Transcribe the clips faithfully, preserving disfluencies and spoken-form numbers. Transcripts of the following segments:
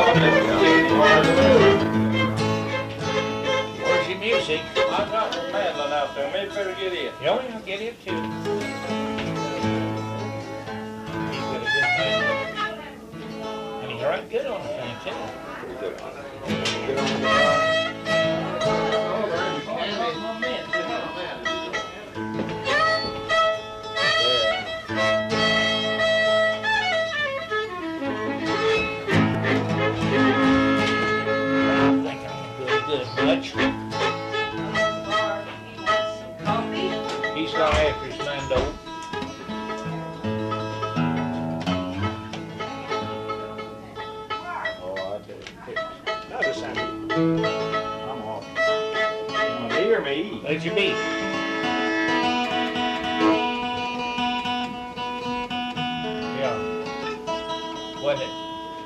Where's your music? I got the mandolin out there. Maybe better get it. You only gonna get it too. He's got a good mandolin. And he's right good on the thing too. Pretty good on it. Get on the car. Much. He's gone after his mando. Oh, I did. No, just send me. I'm off. You want to hear me? Let you be. Yeah. Wasn't it?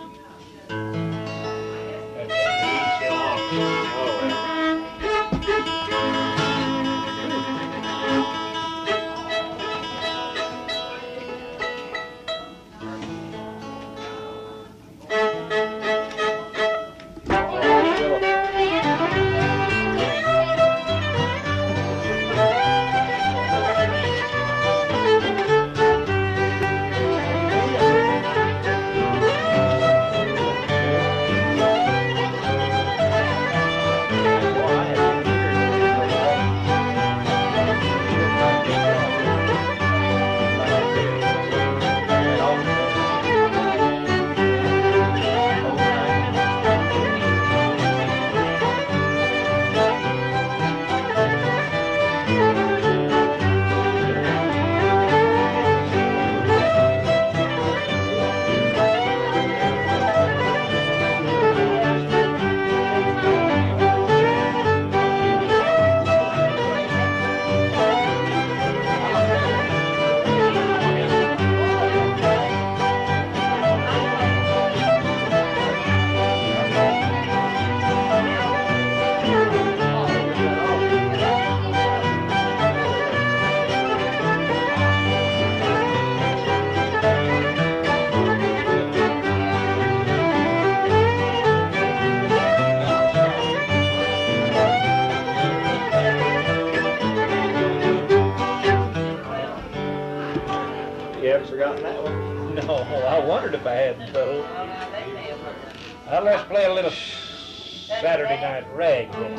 No, I wondered if I hadn't Fiddle. Now let's play a little Saturday night rag then.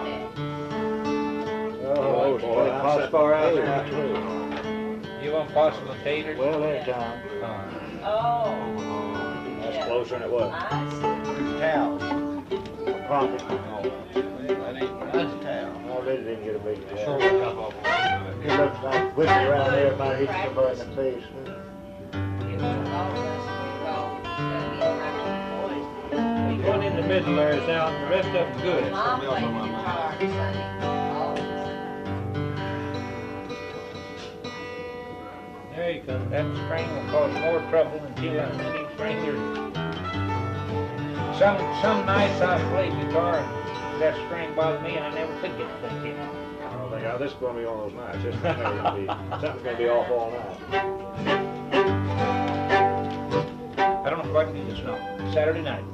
Oh, boy, I'm far out there. You want Possum Taters? Well, there, John. Oh. That's closer than it was. Towel. Profit. That ain't nice towel. I really didn't get a big towel. He looks like whipping around there, about hit somebody in the face. One in the middle there is out, and the rest of them good. Mom played guitar, Sonny. There you go. That string will cause more trouble until I'm any string here. Some some nights I play guitar and that string bothered me and I never could get it back in. I don't think oh, this is going to be one of those nights. This is gonna be, something's going to be off all night. I don't know if I can do this now. Saturday night.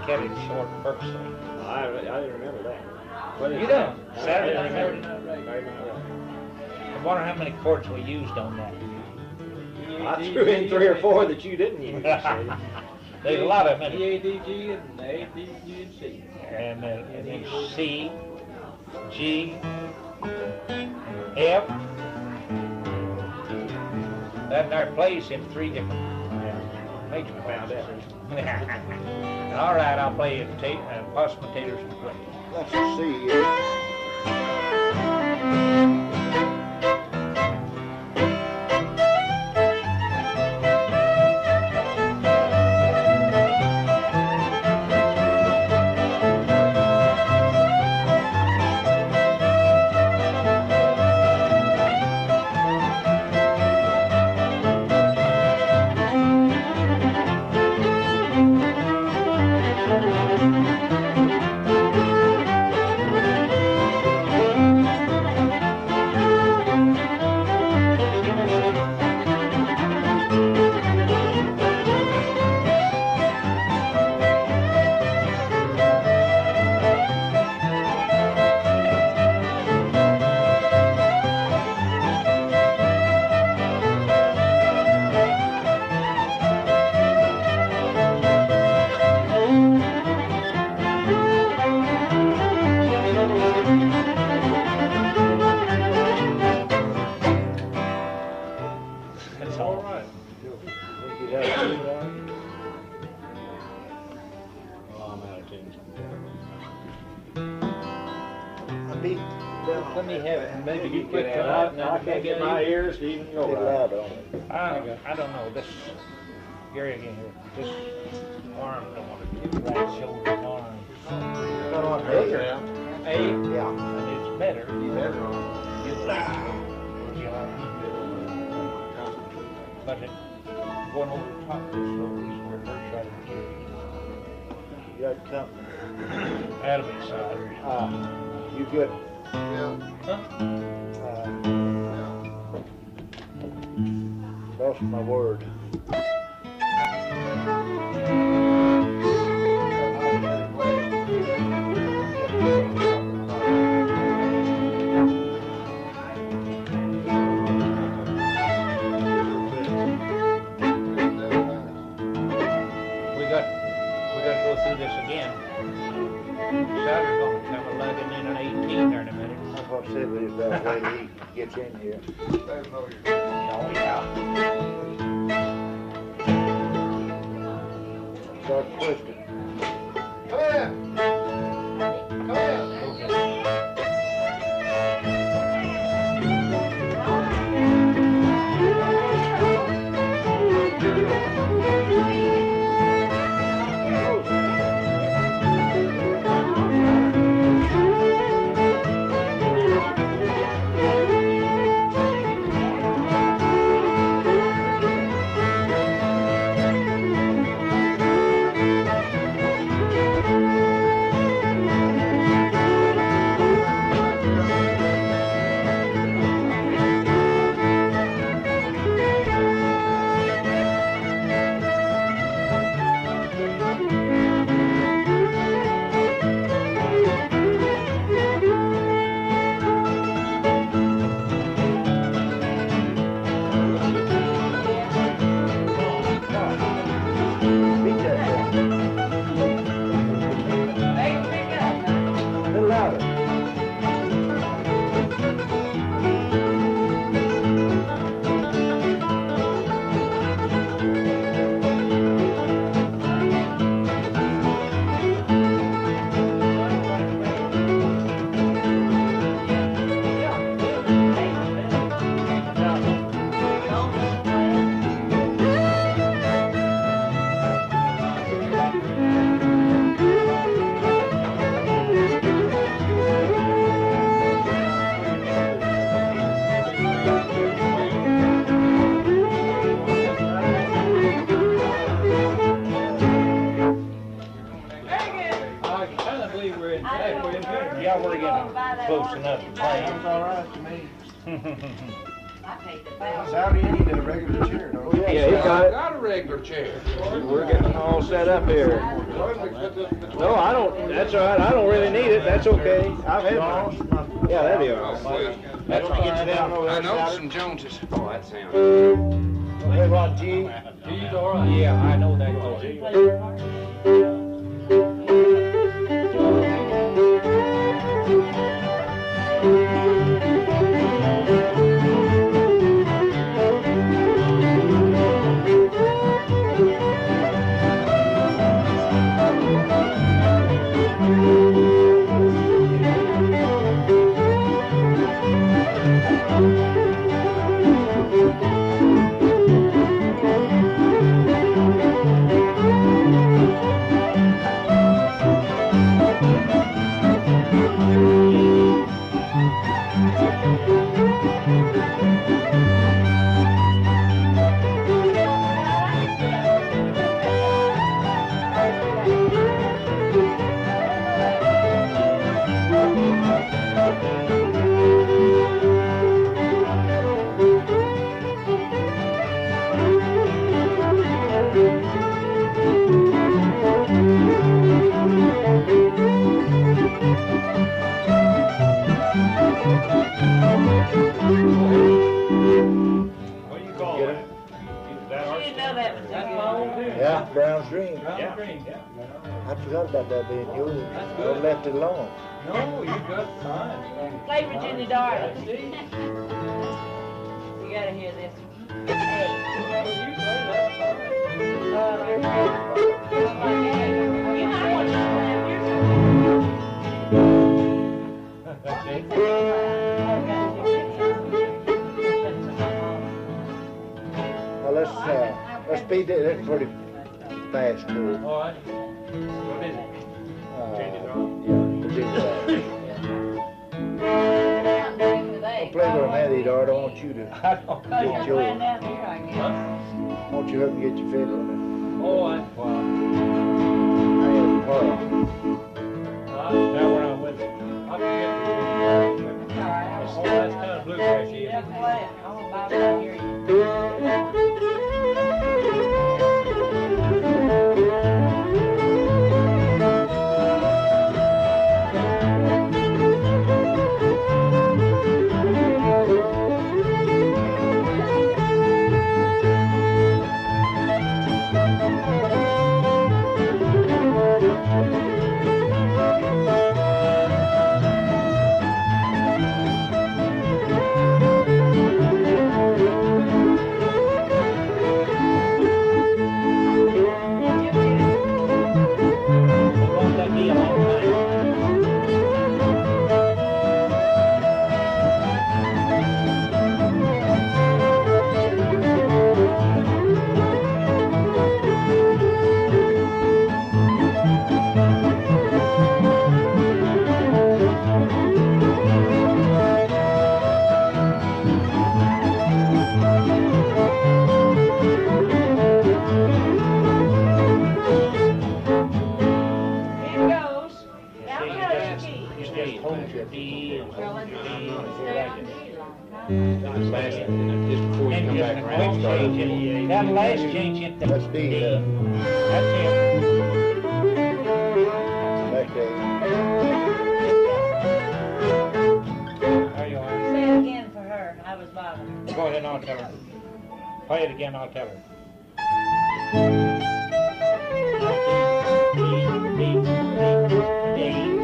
cut it short purposely. I, I didn't remember that. What is You that? don't. Saturday Night Saturday Saturday Night Saturday Night Right. I wonder how many chords we used on that. I threw in three or four that you didn't use. So. There's a lot of them. E A D G and A D G and C. And then, and then C, G, F. That there plays in three different major Found out. All right, I'll play it. Ta uh, Possum Taters and play. That's a C. Yeah. Let me have it, and maybe you quit I, trying. I can't get my ears to even go Get right. loud on it. I, I don't know. This Gary again here. This arm don't want to get right shoulder and arm. Got on bigger. A, Yeah. and it's better. You better. But it, going over the top this slow is where it hurts right in here. You got company. That'll be Souder. Uh, you good? Yeah. Uh, lost my word. This again. Souder's gonna come a lugging in an eighteen there in a minute. That's what I said, but it's that way he gets in here. Oh, yeah. Start twisting. Come in. Come in. Yeah, we're getting close enough to play. Sounds all right to me. Souder, you need a regular chair, don't you? Yeah, he's got it. got a regular chair. We're getting all set up here. No, I don't, that's all right, I don't really need it, that's okay. I've had mine. Yeah, that'll be all right. That's all Get you down over I there, know Souder. some Joneses. Oh, that sounds. Hey, Ron G. He's all right. Yeah, I know that goes. Yeah, Brown's Dream. Yeah. I forgot about that being yours. I left it alone. No, you got mine. Play Virginia Darling. You gotta hear this. Hey. Uh, you might want to play Well, let's, uh, let's speed it. That's pretty fast, too. All right. What is it? Uh, Change it on? yeah, Virginia Darling. Don't play with a man, Edar. I don't want you to I don't get yours. Huh? I want you to help me get your fiddle on Oh, I, well, it. I ain't a part. I, Now where I'm with it. I forget the Oh, that's kind of bluegrass, Yeah, yeah. play it. I want Bobby to hear you. Won't that be a long time? Here goes. Now See, you tell your just- key. You just hold your D and Well, hold let's your D stay and on you're like D it. long time. Last, just before you And come just back a around, quick start change over. it. That last change it to That's D, D. uh, That's it. back there. There you are. Say it again for her. I was Bobby. Go ahead and I'll tell her. Play it again, I'll tell her. D, D, D, D.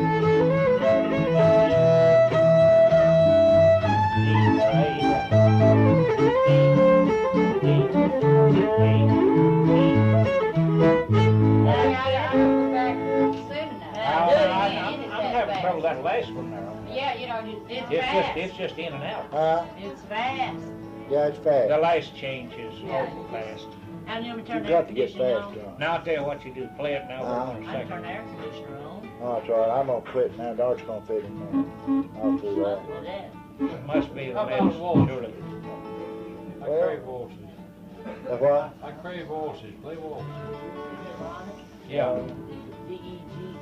Trouble that last one there. Yeah, you know, it's It's fast. just, it's just in and out. Huh? It's fast. Yeah, it's The fast. last change is Yeah. awful fast. And then we You turn the air got to get conditioner fast, on. John. Now I'll tell you what you do. Play it now. Uh-huh. Hold on a I turn second. the air conditioner on. Oh, it's all right. I'm gonna quit now. Dart's gonna fit in there. I'll do that. Well, that. It must be the How about medicine, Waltz? surely. I crave waltzes. The what? I crave waltzes. Play waltz. Yeah. D E G.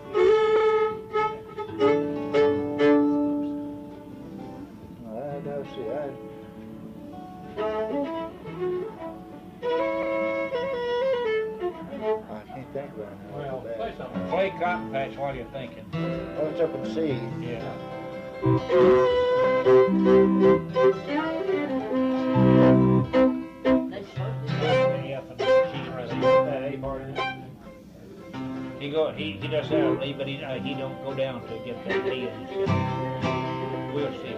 I don't see. I, I can't think right now. Well, Bad. play something. Play Cotton Patch while you're thinking. Oh, it's up in C. Yeah. He go. He he does have a lead, but he uh, he don't go down to get that lead. We'll see.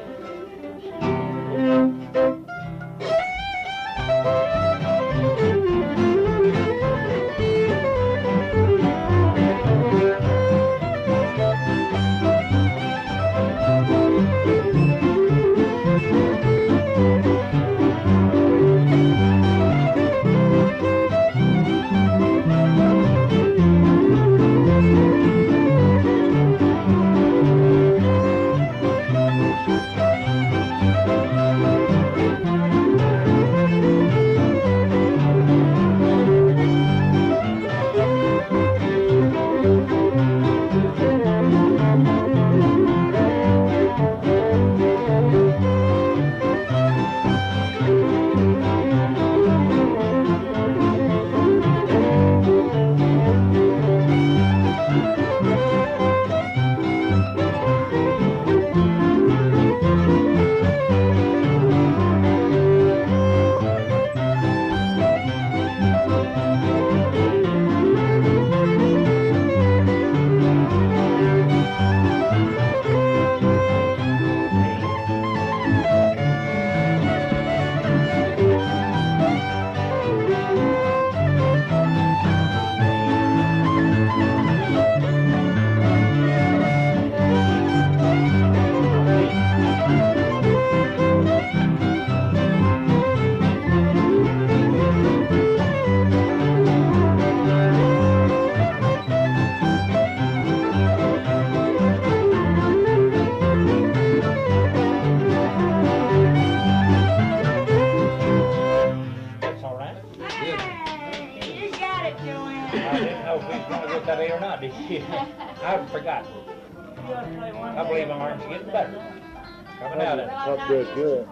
I forgot. I believe my arms are getting better. Coming out of it. Not good, good.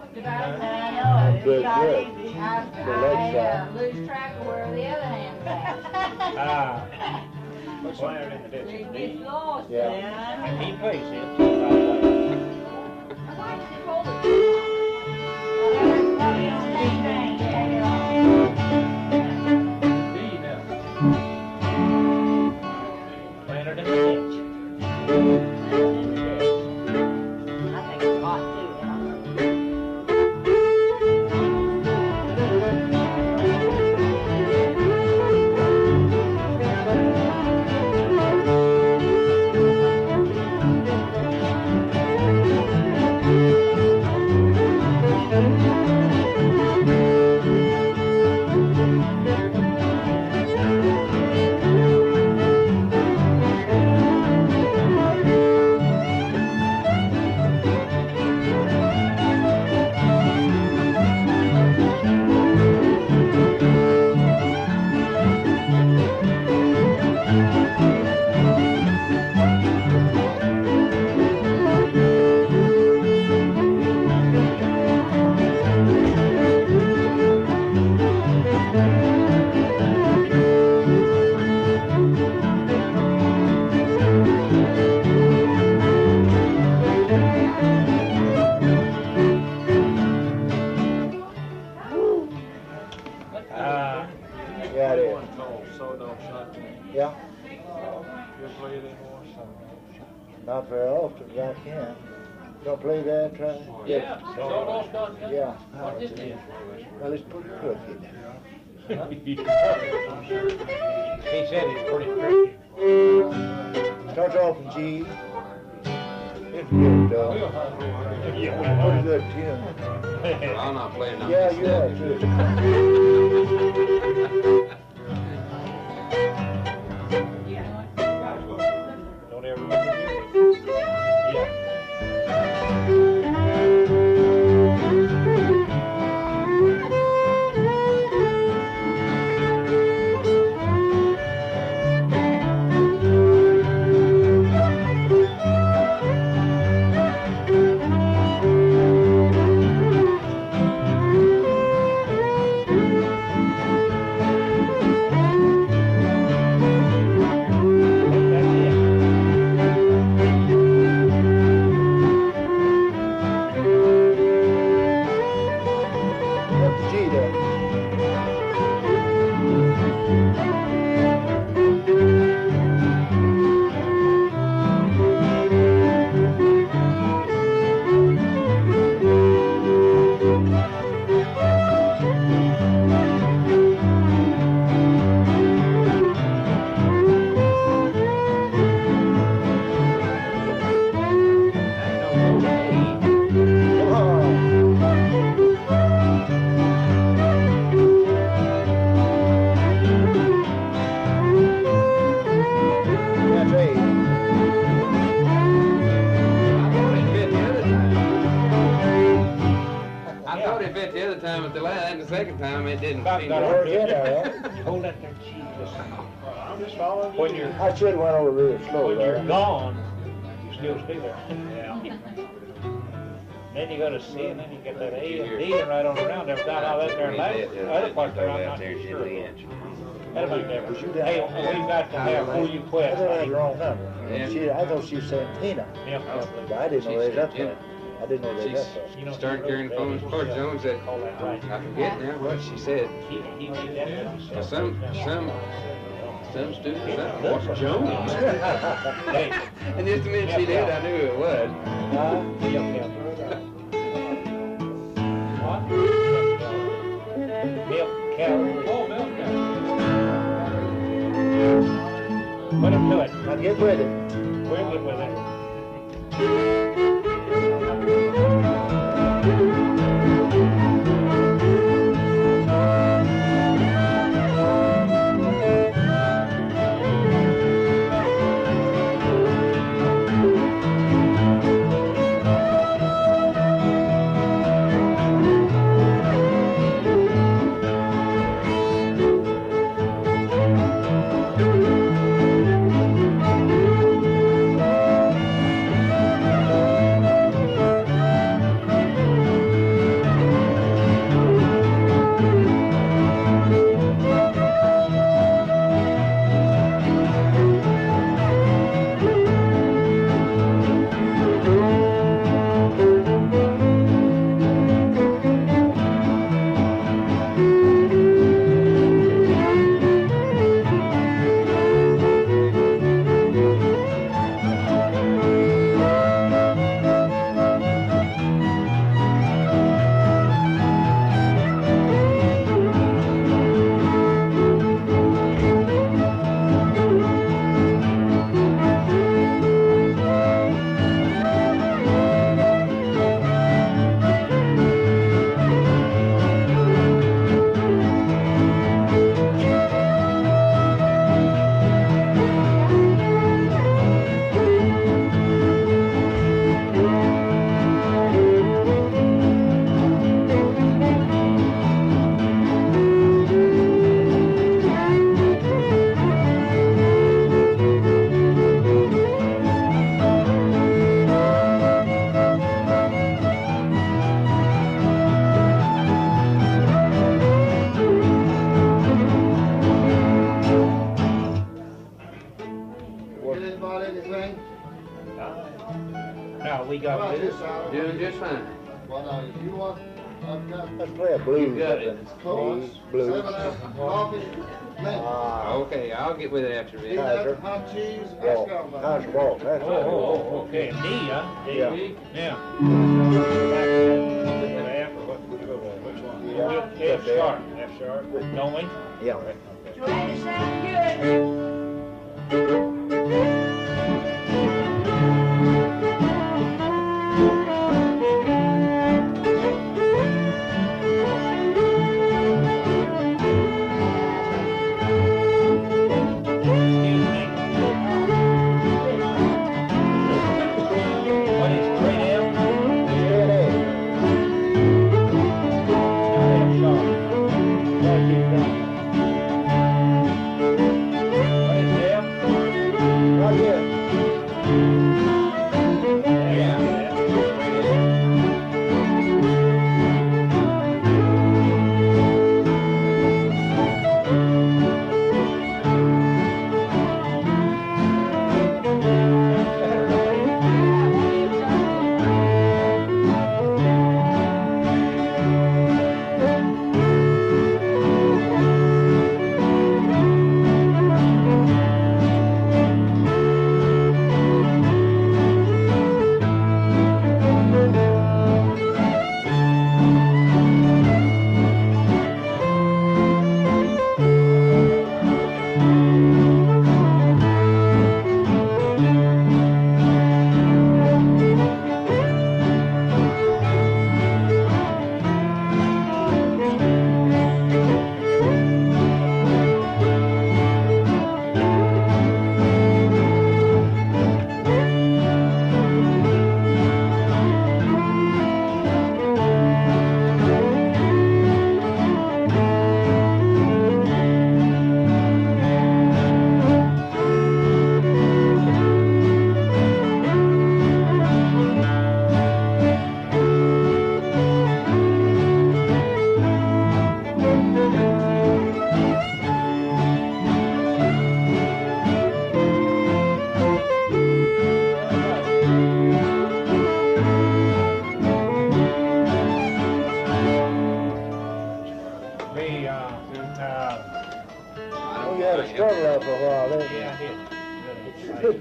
I know. Good, good. I, The leg I uh, shot. lose track of where the other hand's at. Ah. What's landed in the ditch? It gets lost. Yeah. man. And he plays it. By the way. I thought you said hold it. Well, that's probably on the same thing. Take it off. Planted in the ditch. I think it's hot too, you know. Ah. Yeah, it is. One called Souder Shotgun. Yeah. You play it anymore? Not very often, but I can. Don't play that, try? Yeah. Souder Shotgun. Yeah. What this is? Well, it's pretty crooked. He said it's pretty tricky. Starts off in G. It's good, though. Pretty good tune. I'm not playing nothing. Yeah, you are, too. Don't ever remember it. Yeah. I bet the other time at the last and the second time it didn't About seem got to her work. Where's it at, You hold that there cheese. I'm just following When you. you're, I should have went over real slow when you're there. gone, you still stay there. Yeah. Then you go to C, and then you get that A and D and right on around there. Without how that there last, the other part there, I'm not too sure. That'll make difference. Hey, we've got to have who you I quit. thought I had the wrong number. Yeah. She, I thought she was saying Tina, Yeah. but I didn't know they was up Yeah. there. I didn't know they was She's up there. You know, started carrying the phone. Poor Jones said, Call that right. I forget now what she said. He, he did that. Well, some, some, some students, some, what's Jones? Hey, And just the minute she did, I knew who it was. Huh? Milk Cow. What? Milk Cow. Oh, Milk Cow. Put him to it. Now get with it. We're good with it. Now, we got this. Doing just fine. Well, now, if you want, I've got Let's play a blues. You got it. Coke, Blues. seven up, coffee, mint. Ah, Okay, I'll get with it after Peanut, this. Kaiser. hot cheese, Walt. escargot. Kaiser Waltz, that's Oh, right. oh, oh, okay. D, huh? D. Yeah. Yeah. Yeah. F sharp. F sharp. Don't we? Yeah. Joanna sounds good. What is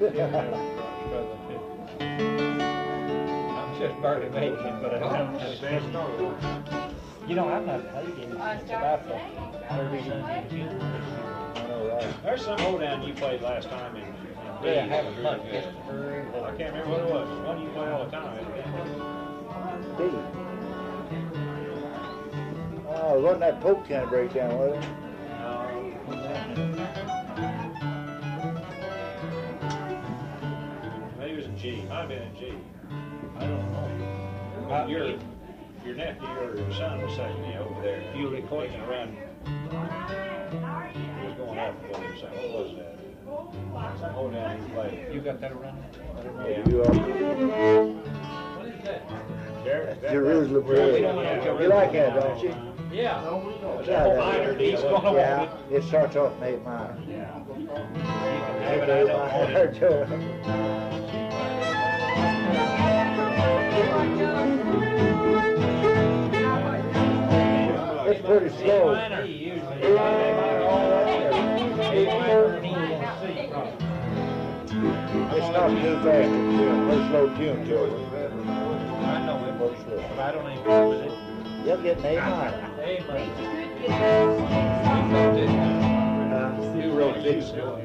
I'm just barely making it, but I'm just. You know, I'm not playing since about the thirty Sunday in June. There's some hold down you played last time in. in Yeah, I B. haven't much. I can't remember what it was. One you play all the time. B. Oh, wasn't that Pope kind of breakdown, was it? Maybe it was in G. Might have been in G. I don't know. Uh, your, your nephew or your son was taking me over there. You were recording around. He was going up with him. So what was that? Some hold down he played. You got that around? Yeah. You are. What is that? That's Jerusalem bread. You like that, don't you? Yeah. Yeah, that- Minor, he's gonna want yeah, it. it starts off in eight minor. Yeah. You can have it, I don't want it. It's pretty A slow. minor, usually. A minor all right. A minor and E and C. It's not too fast to tune. Very slow tune to it. I know it, Very slow. but I don't even know it. You'll get an A minor. A minor. Uh, You wrote this.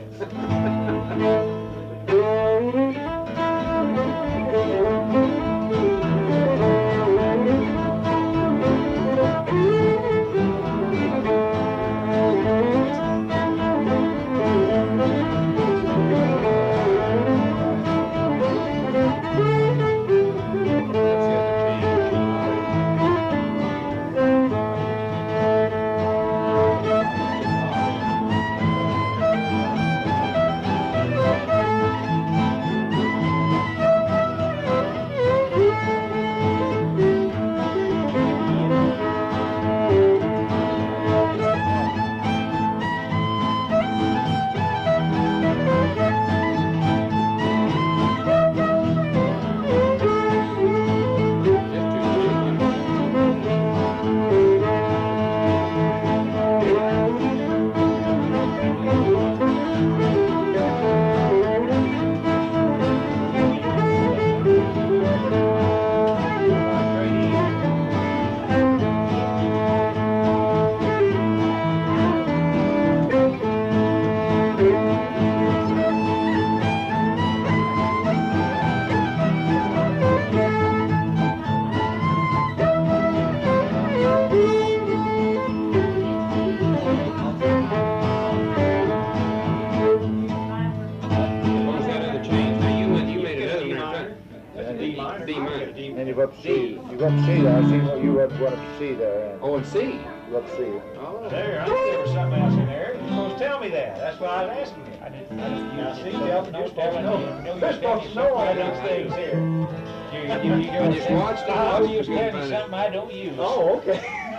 And you go up to C. You go up to C there. I see what you went up to C there. And Oh, and C. you go up to C. Oh. There, I knew there was something else in there. You're supposed to tell me that. That's why I was asking you. I didn't, I didn't. Now, see, you Delta, you're supposed to know. You're supposed to know all these things here. You, you, you I just watched it. I watched use it, couldn't telling find you it. something I don't use. Oh, okay.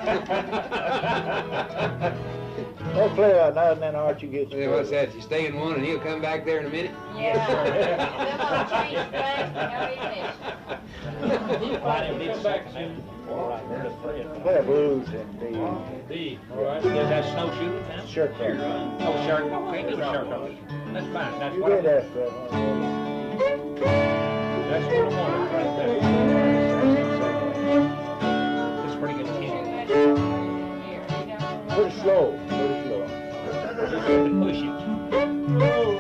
Oh, play out now and then Art, you get Yeah, your. what's that? You stay in one and he'll come back there in a minute? Yeah. Them all change fast and everything. Find him, need back then. All right, there's three of them. Play a blues and the D, all right. There's that snowshoe now? Sharecropper. Oh, Sharecropper. Can't do Sharecropper. That's fine. That's You what did I ask that one. That's what I wanted right there. It's pretty good tune. Pretty slow. Pretty slow. Just have to push it.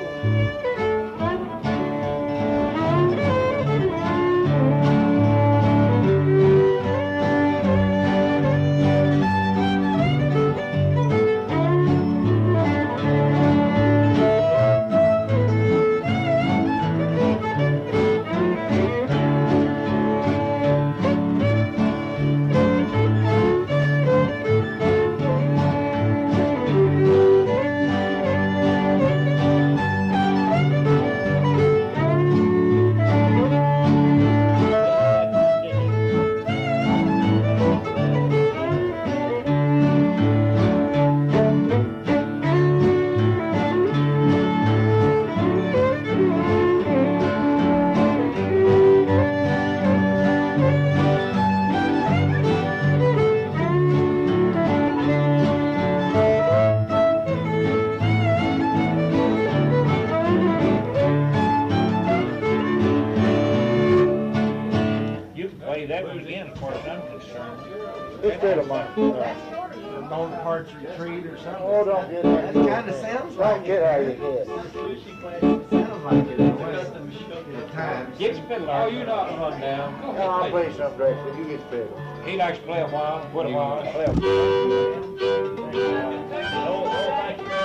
Just fiddle, man. Bone parts retreat or something. Oh, don't get out That of kind of sounds Don't like get it. out of your head. Sounds like it. At times. Get your fiddle. Oh, you're not run down. Go No, I'll ahead, play. play some Drexel. You get fiddle. He likes to play a while, quit a while, and play a while. Oh, oh, thank you.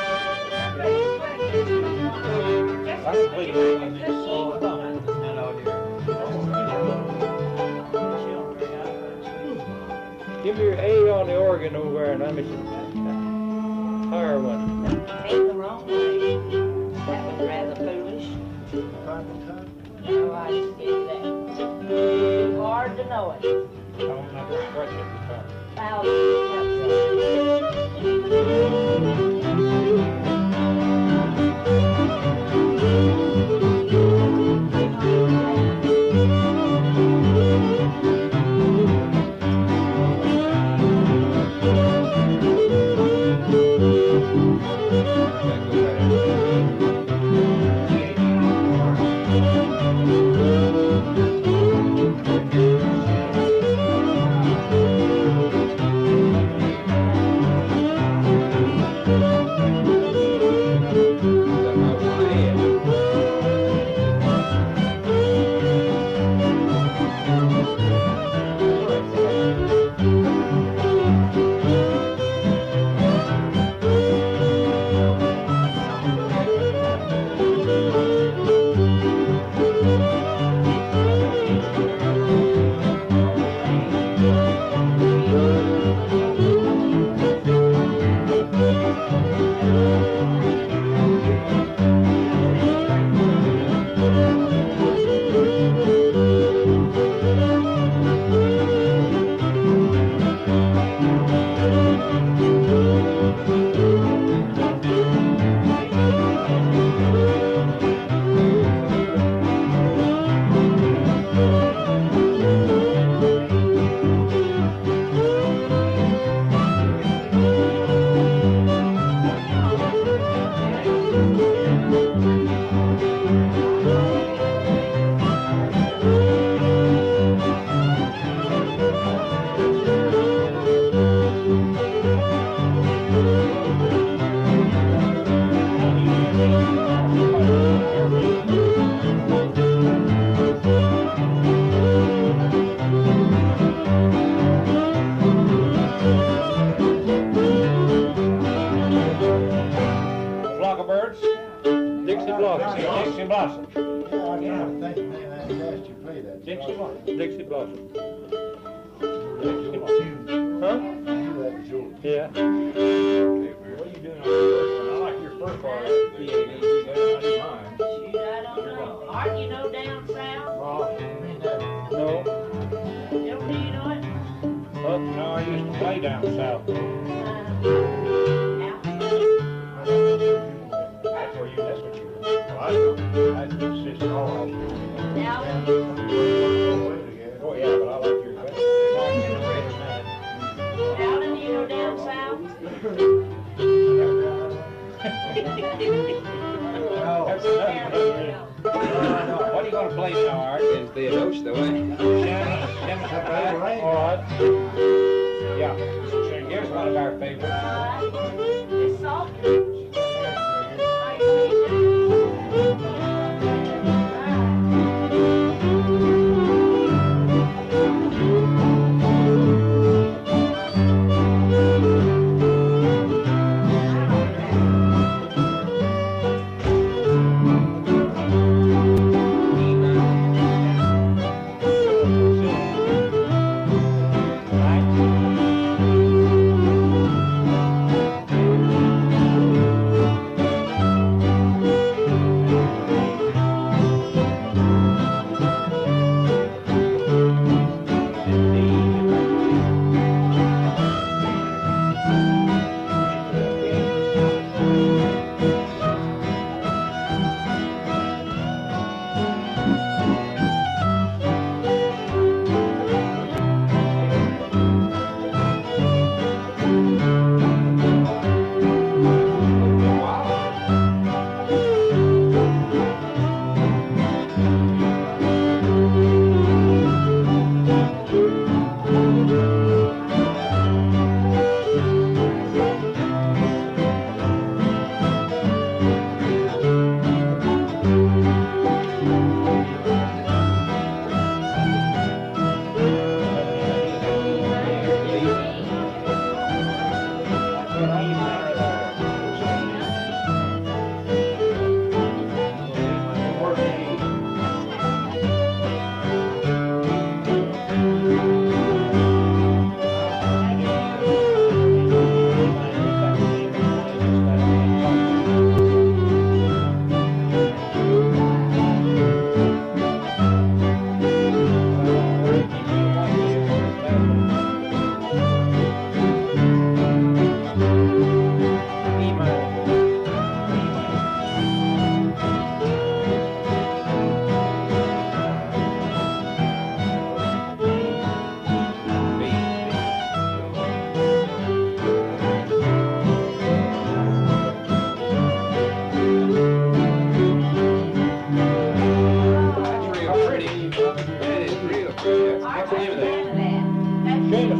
I can play it. Give me your A on the organ over there, and let me hire one. Take the wrong way. That was rather foolish. No, I just did that. Too hard to know it. I don't know what scratch it this time. Thousands Dixie Blossom. Yeah, I kind of think, man, I asked you to play that. Dixie Blossom. Dixie Blossom. Dixie Blossom. Huh? You that was yours. Yeah. What are you doing on your first one? I like your first part. P A D, you got it, I do mine. Shoot, I don't know. Art, you know down south? Well, I mean, that, No. Don't do you know it? Huh? No, I used to play down south. Uh, out. That's where you, that's what you, well, I don't, I just, just all off. Now, Oh, yeah, but I like your better. Alton, you know down south? That's another. What are you gonna play now, Art? In Theodos, though, eh? Shannon, Shannon, right. all right. Yeah, so here's one of our favorites. Uh, it's soft.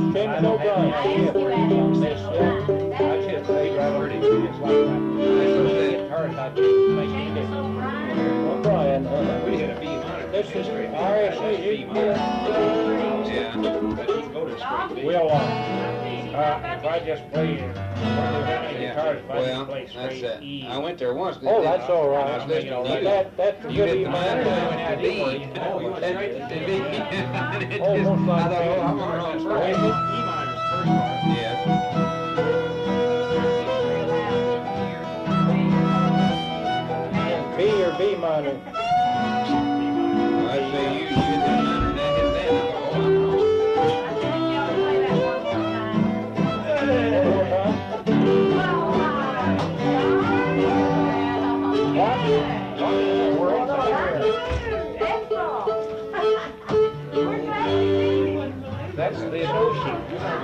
James O'Brien, yeah. This, yeah. I just played right over the it's like that. Get hurt, I just make it. O'Brien, uh, We had a B minor. this is R S U. Yeah. But you can go to straight B. We'll, uh, uh, if I just play, uh, guitars, if I just Well, play that's straight it. E. I went there once. Oh, that's all right. I was listening to you. That, that's a You good hit E the minor. minor, I went to B. Oh, you went straight to And B. B. And it Oh, just- most I likely. thought, oh, I'm on the wrong E track. minor's first part. Yeah. B or B minor. I say you, you hit the minor and I hit that. I go, oh, I'm wrong. That's the Ocean.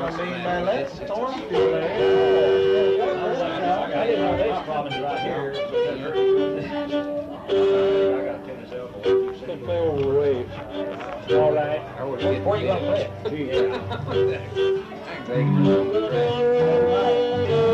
I didn't know they was bombing right here. I got a tennis elbow. Can play over the waves. All right. Where you gonna play it? I can take it from the track.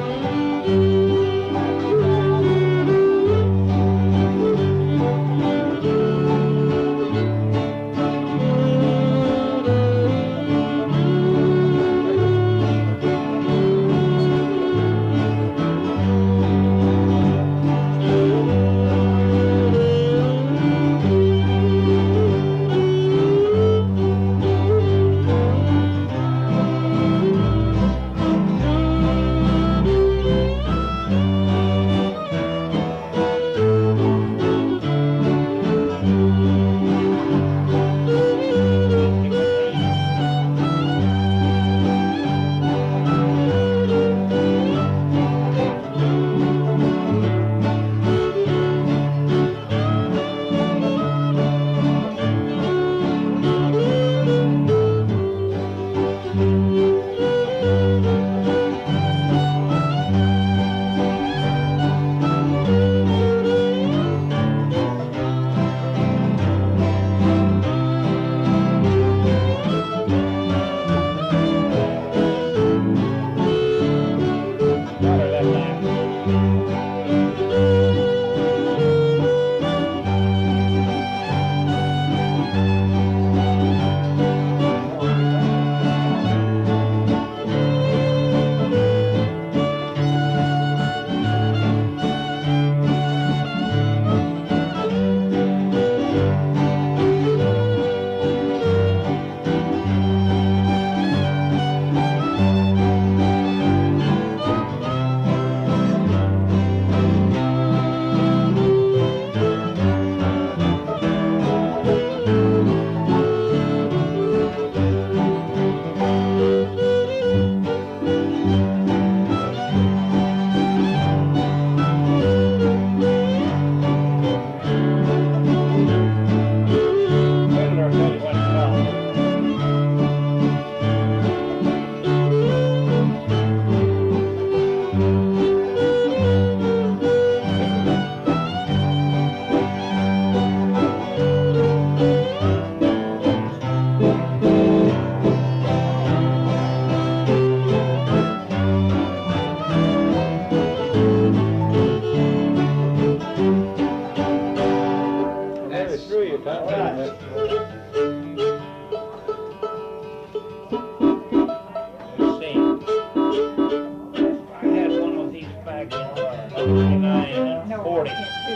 thirty-nine, forty.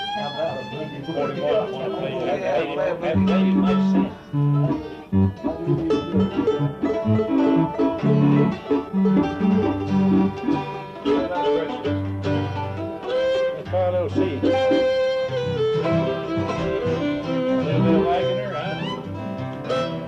forty-one, I want to play that. That made- that made much sense. Let's try a little seed. A little bit of Wagner, huh?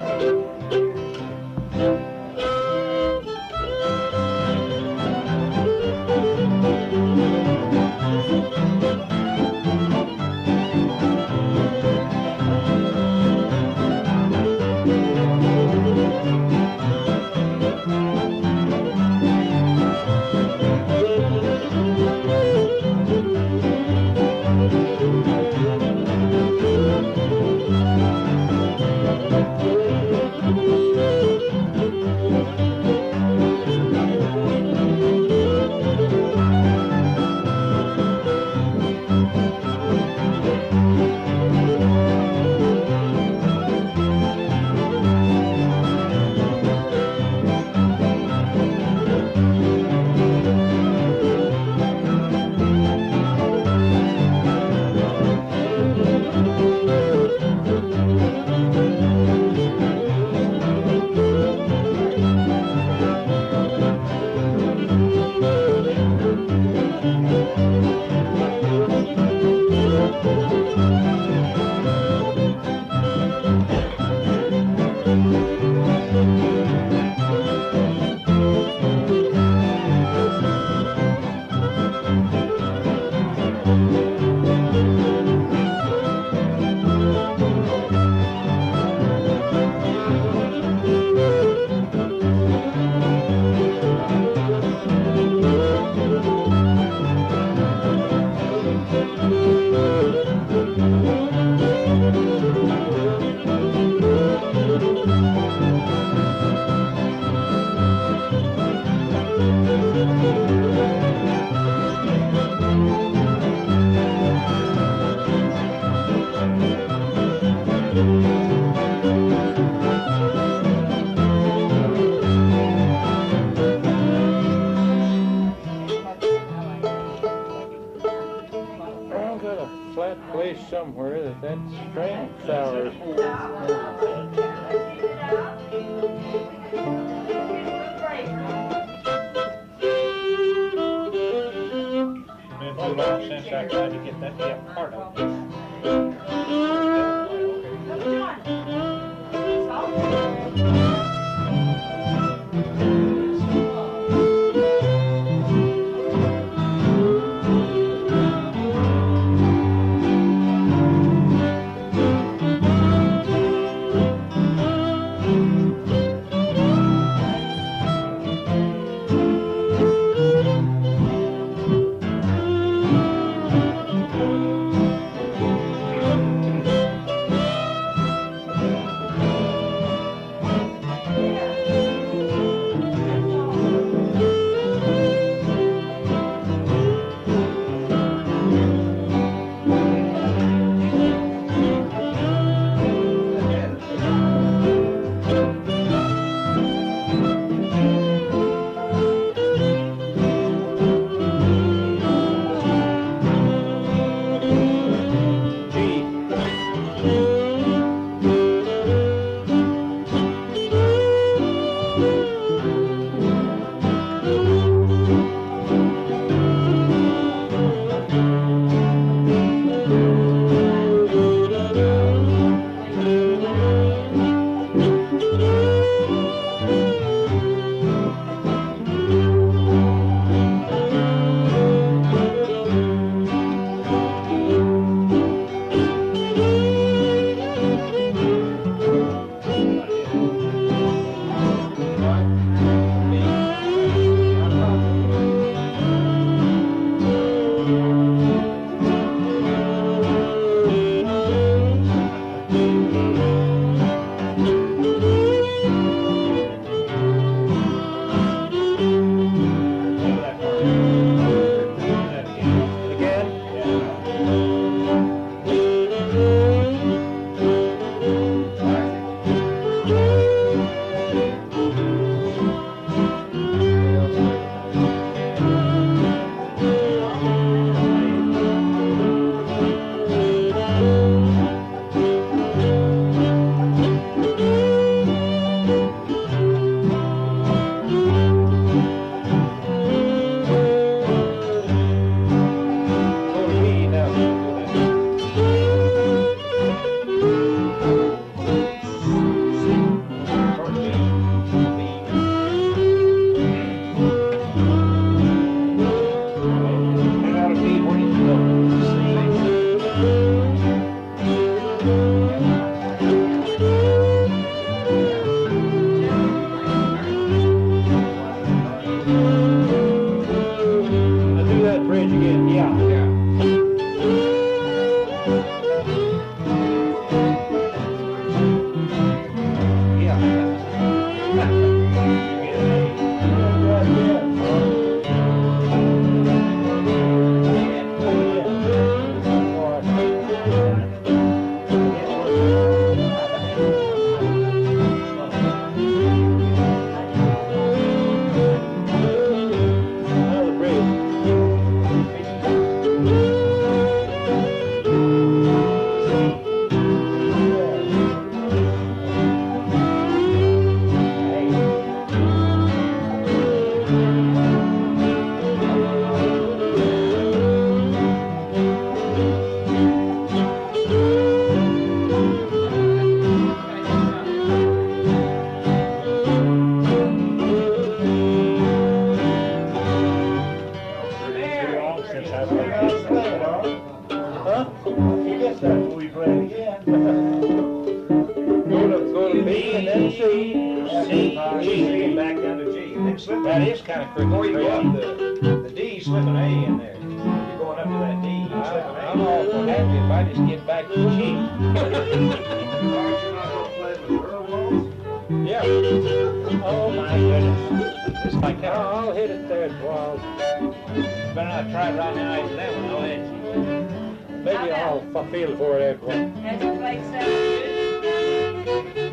That's strange sours. Been too long since I tried to get that damn part on this. That is kind of quick. Before you go up the, the D, slip an A in there. You're going up to that D, you slip an A. I'm awful happy if I just get back to G. Aren't you not gonna play with Vera Wallace? Yeah. Oh my goodness. It's like that. Oh, I'll hit it there at twelve. Better not try it right now at eleven, I'll hit you. Maybe I'll f- feel for it at one. Has your plate sound good?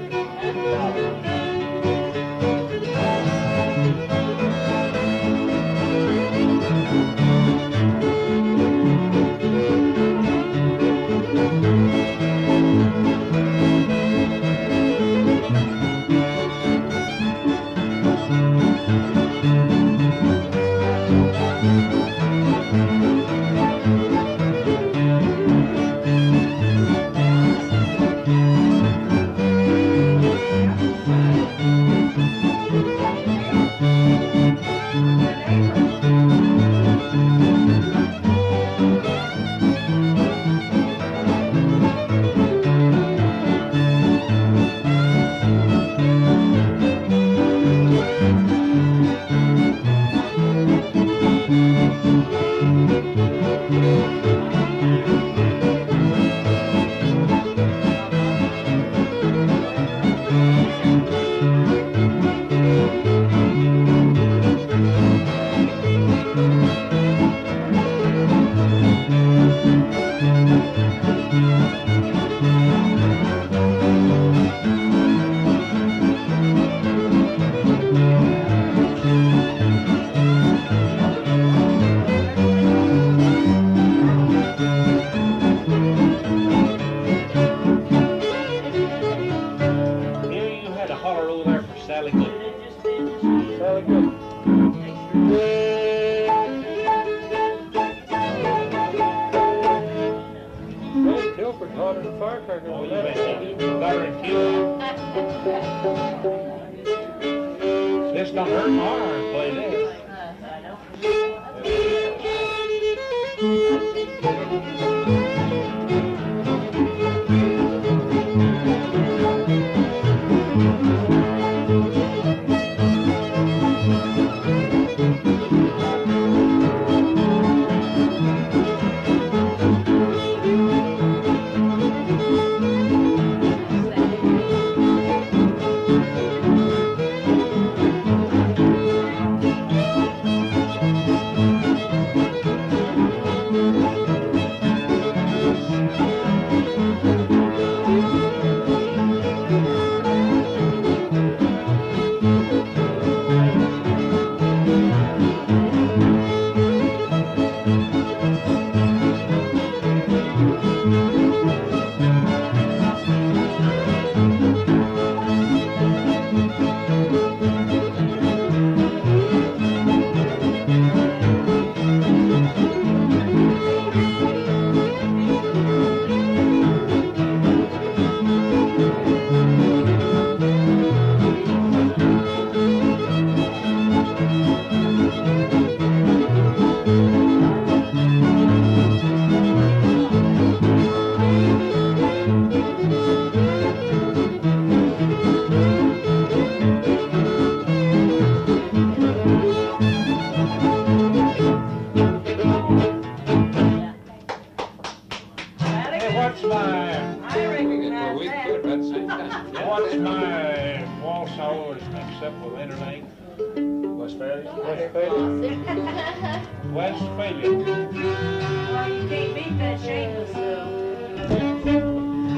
Really good. Hey, Tillford hotter than firecracker. Oh, you bet he got her in queue. This don't hurt my arm to play this. What's my, I recognize We that. could, right, same time. what's my waltz I always mix up with interlake? Westphalia? Westphalia. Westphalia. Well, you can't beat that shameless though.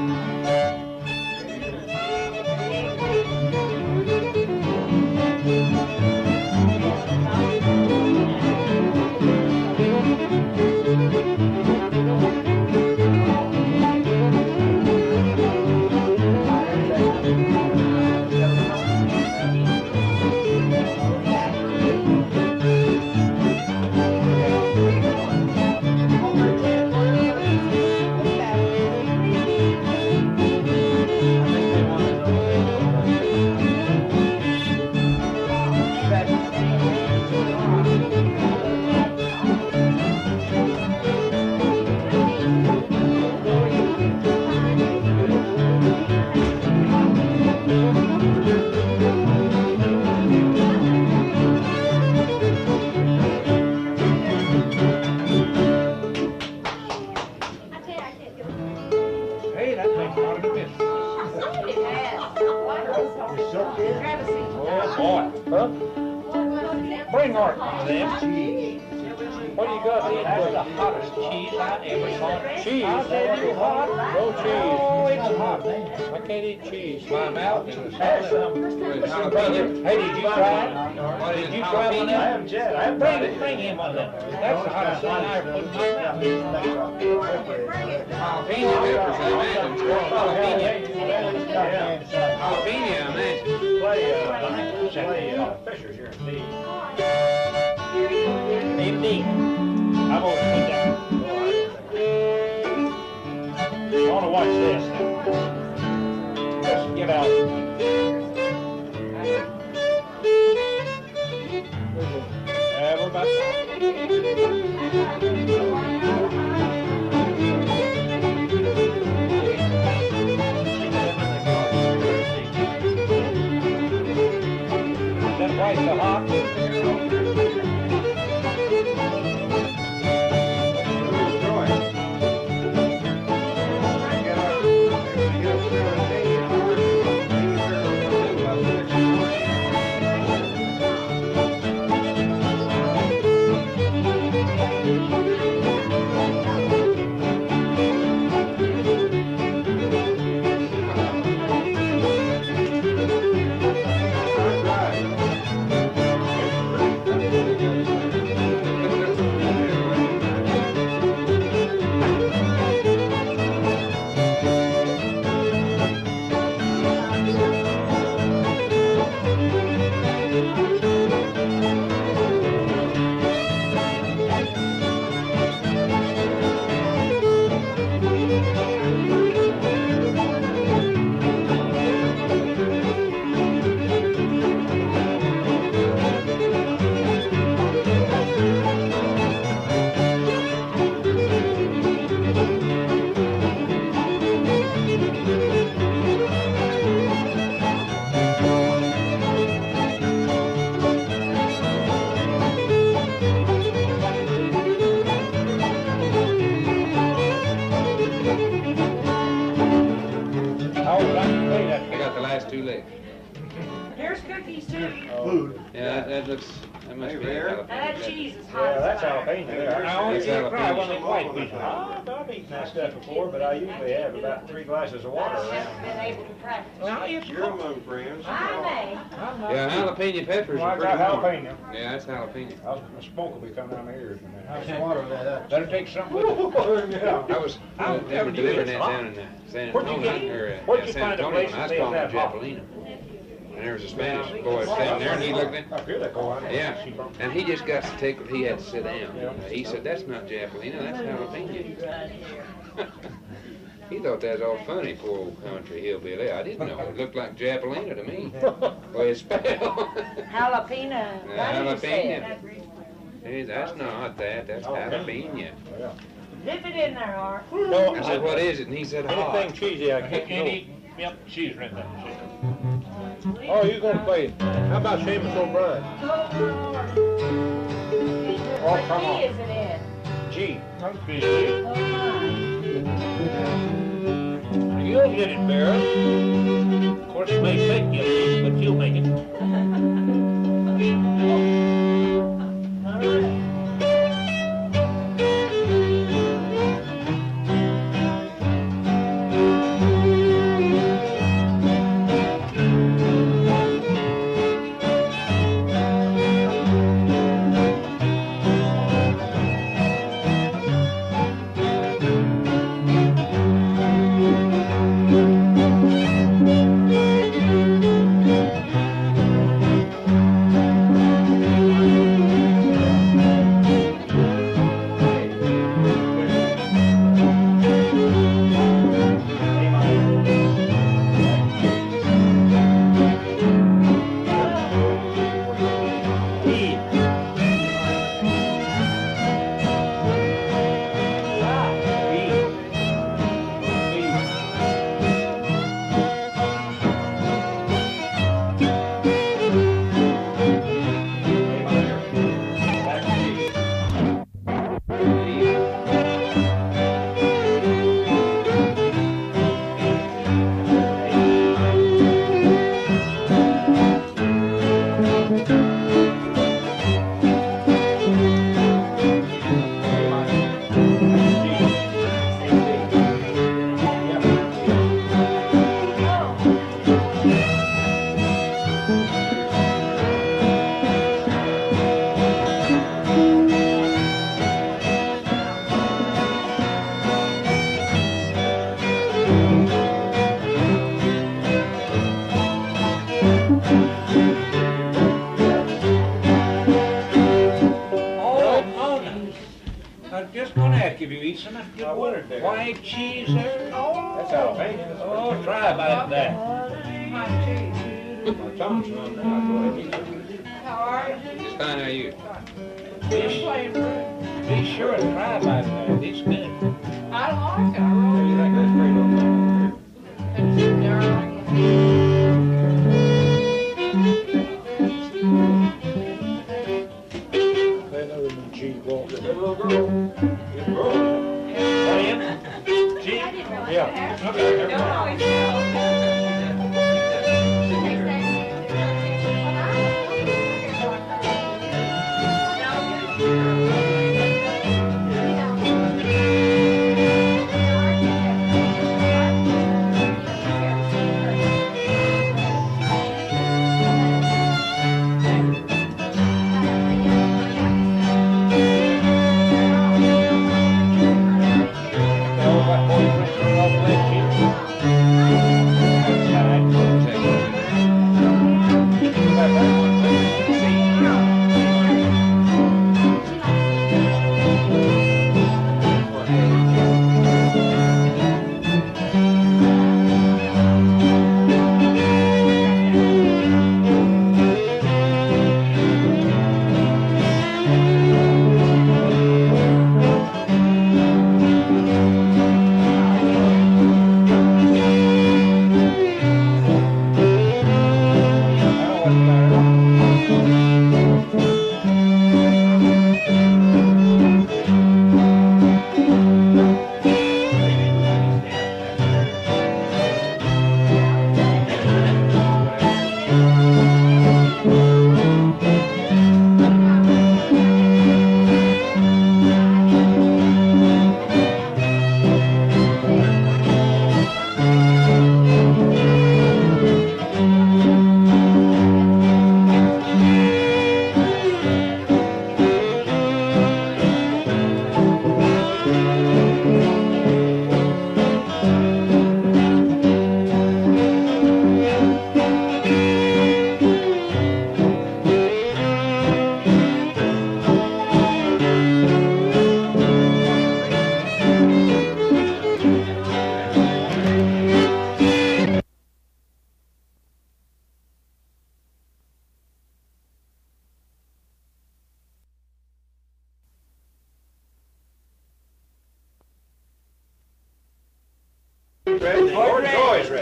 Hey, that thing's not a miss. It has. Travis, Oh, boy. Huh? Bring Art one of them. What do you got in? That's the hottest cheese I ever saw. Cheese? I'll tell you hot. No cheese. Oh, it's hot. I can't eat cheese. Slime out and Have some. Hey, did you try it? Did you try one of I them? haven't yet. I haven't tried Bring, it. bring him one of them. That's the hottest thing I ever put in my mouth. Jalapeno peppers, I imagine. Jalapeno. Jalapeno, I imagine. Play, uh, play, uh, Fisher's here in Dean. Name D. I'm over to that. I want to watch this now. Let's get out. Uh, we're about Is that twice the hot? that looks, that must Hey, be Vera. jalapeno That pepper. cheese is hot. Yeah, as that's fire. jalapeno there. I only That's eat jalapeno. probably one of them white pieces. I've, I've eaten that stuff before, but I usually have about three glasses of water I haven't around. been able to practice. Well, it's You're among friends. I may. I'm not- Yeah, jalapeno peppers Well, I are pretty got warm. jalapeno. Yeah, that's jalapeno. I was, the smoke will be coming out of my ears in a minute. How's the water there? Better take something with it. Yeah. I was, How- they how were do you delivering get that hot? down in the San Where'd you Antonio, get it? or, uh, Where'd yeah, you San find a Antonio, place and I was that calling it they have hot? Japalina. And there was a Spanish boy standing there, and he looked at, I feel that go on. yeah, and he just got so tickled, he had to sit down. Yeah. Uh, He said, that's not Japalina, that's jalapeno. He thought that was all funny, poor old country hillbilly. I didn't know, it looked like Japalina to me. Well, it's spelled. Jalapeno. Yeah, What did you say? jalapeno. Hey, that's not that, that's jalapeno. Yeah. Dip it in there, Art. No, I said, what is it? And he said, hot. anything cheesy, I can't Any, eat. yep, cheese right there. Oh, you're gonna play. How about Seamus O'Brien? Oh, What come key on. is it in? Gee. I'm busy. Oh, my. You'll get it, Vera. Of course, it may take you a week, but you'll make it. All right. If you eat some of that I good wondered there. white cheese there, oh, That's jalapeno. oh, try about that. My tongue's numb now. Go ahead and eat it. How are you? Just fine, how you? Be, be sure and try about that. It's good. I like it. I How do really you think that's great over They know them in G Waltz. there? That little girl. Good girl. Playing? Gee? Yeah. Okay, never mind. Thank you.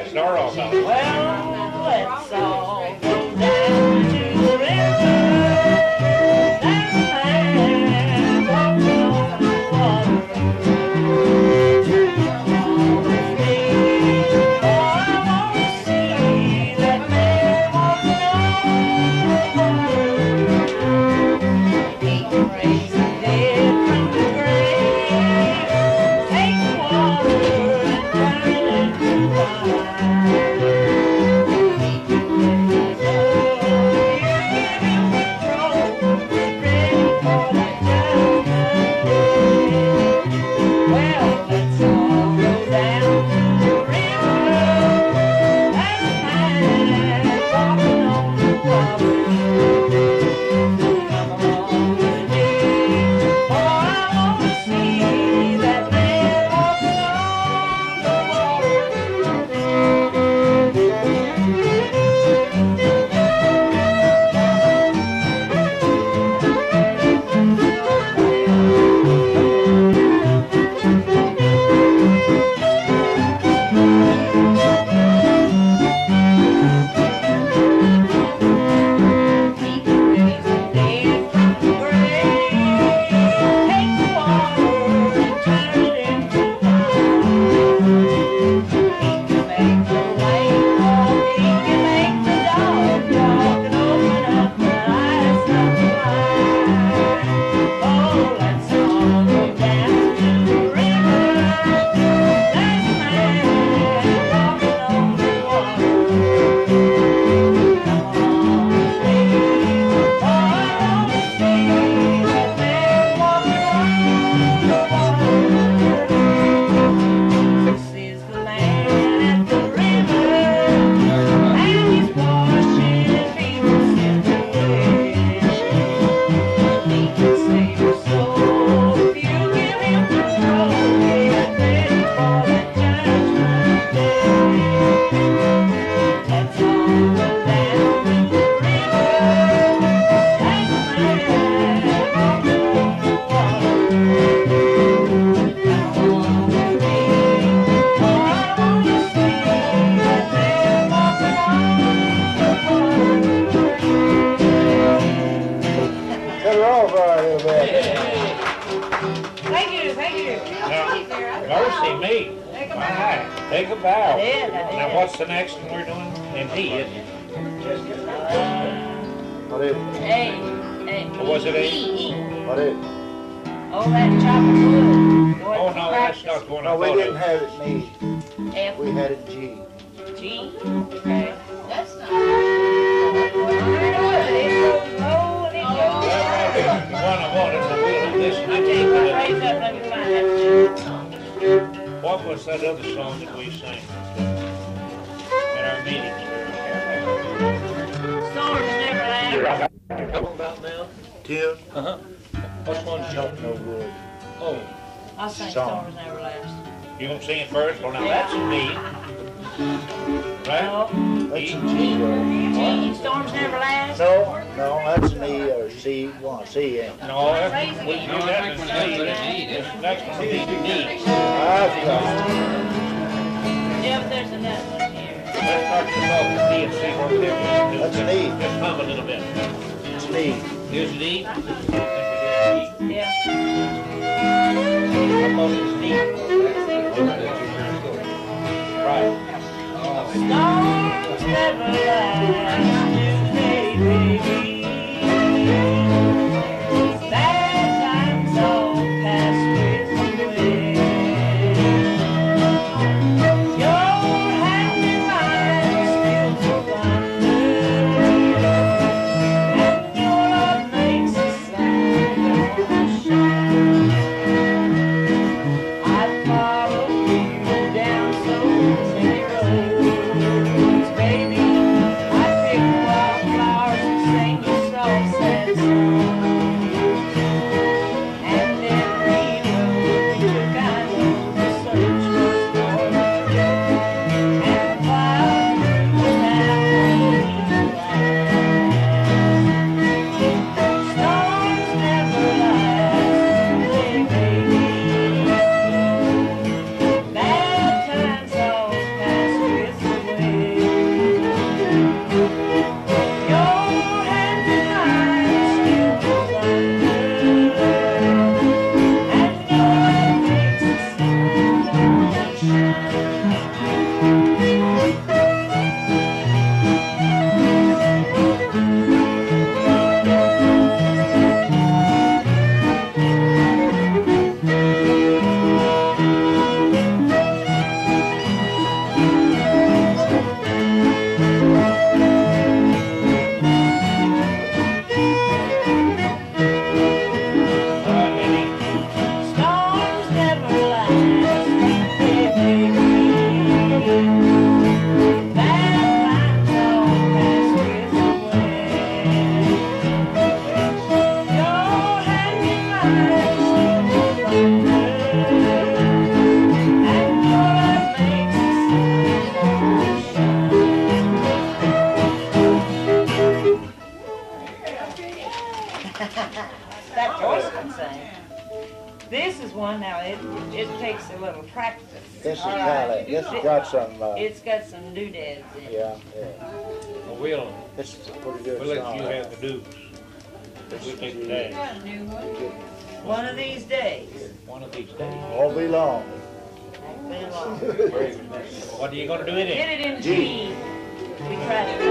Start off out. Well, let's all go down to the river. There's a man walking on the water. Come with me, for I want to see that man walking on the water. He can raise the dead from the grave, take the water and turn it into wine. Mercy me. Take a All bow. right, take a bow. I did, I did. Now what's the next one we're doing? And he is. What is it? Hey, hey. What was it, A? E, E. What is it? Oh, that chopping wood. Boy, Oh, no, that's practice. not going No, on. we didn't have it in E. F, We had it in G. G. Okay. That's not. It goes low and it goes high. The one I wanted to be this. I tell you what, raise up, let me find that. What was that other song that we sang at our meeting? Storms never last. About now? Tune? Uh-huh. Which one's your? Don't know good. Oh, I'll sing Song. Storms never last. you gonna sing it first? Well, now that's a me. Right? No, That's in G, though. G, Storms never last. No, no, that's an E or C, one, C, M. No, that's, we do No, that I in think C. we're gonna put it in E, This then. next one will be D. I've got Yeah, but there's another one here. Let's start this off with D and see what it is. That's an E. Just hum a little bit. it. It's an E. Here's an E. I think we did Yeah. D. How about this D? Right. Storms never last, baby. Bad times all pass with the wind. Your happy mind still to wonder, and your love makes the sun don't shine. I'd follow you down so many roads, baby. I'd pick wildflowers and sing That voice can sing. This is one now, it, it takes a little practice. This is kind of, this has got some, uh, It's got some doodads in it. yeah, yeah. Well, we'll, This is a pretty good we'll let song. you have the dukes. We'll take the day, One of these days. one of these days. Won't be long. Won't be long. What are you gonna do in Get it? it in G. We tried it.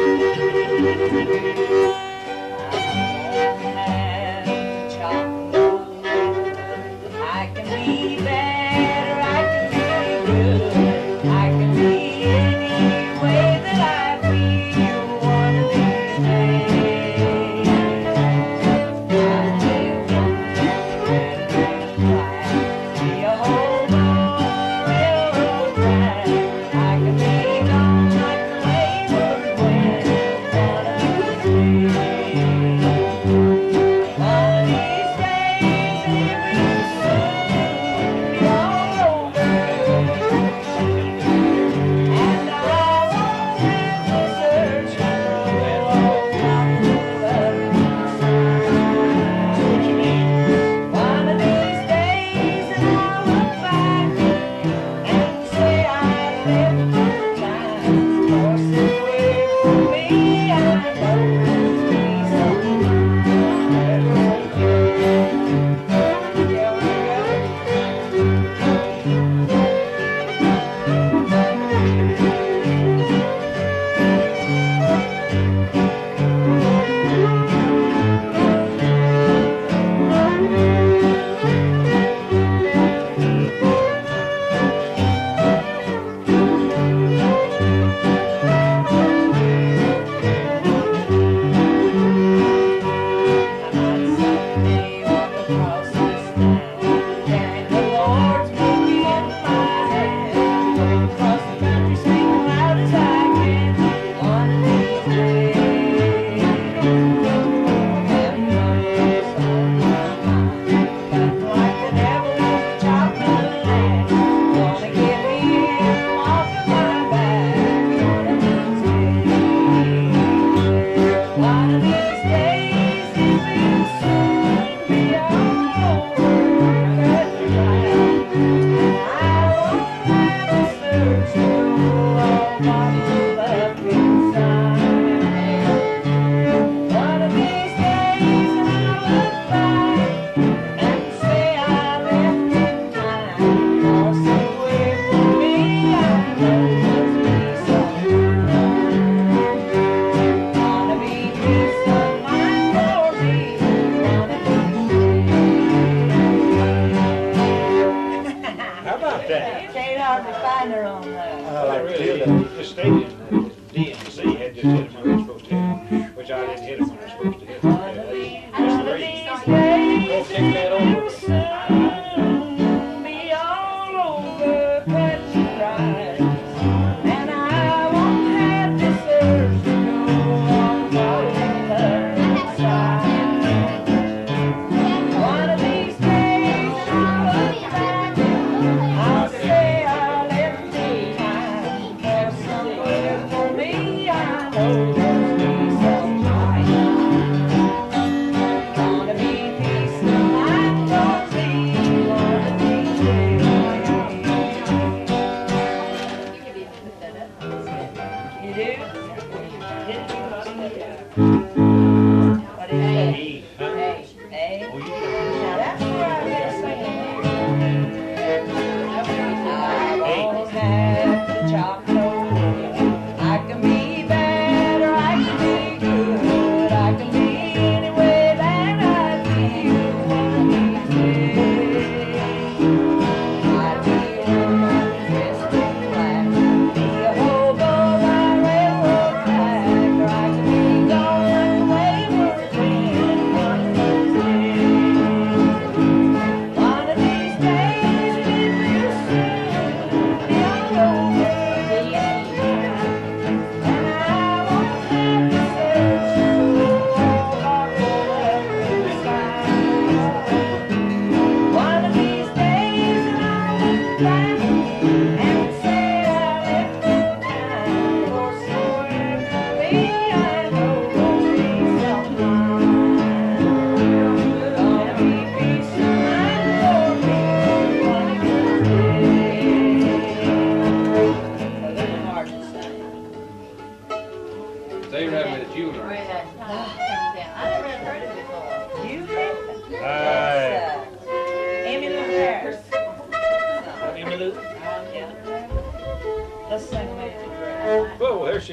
I can be bad or I can be good. I can be any way that I feel one of these days. I'll tell you one, be a whole railroad ride. I can be gone like the wayward wind one of these days.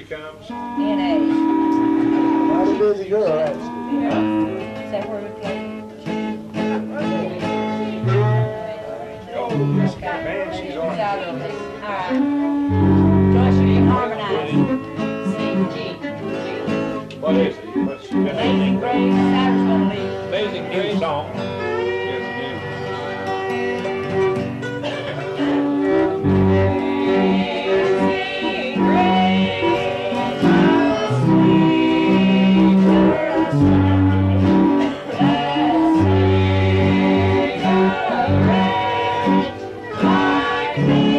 comes. In A. Mighty busy girl, that's Yeah. Is that where we play? Oh, this man, she's on. Souder Livingston. All right. Joyce, you can harmonize. Sing G. What is it? What's Amazing Grace. Souder's gonna lead. Amazing new song. Amazing Grace, how sweet the sound that saved a wretch like me.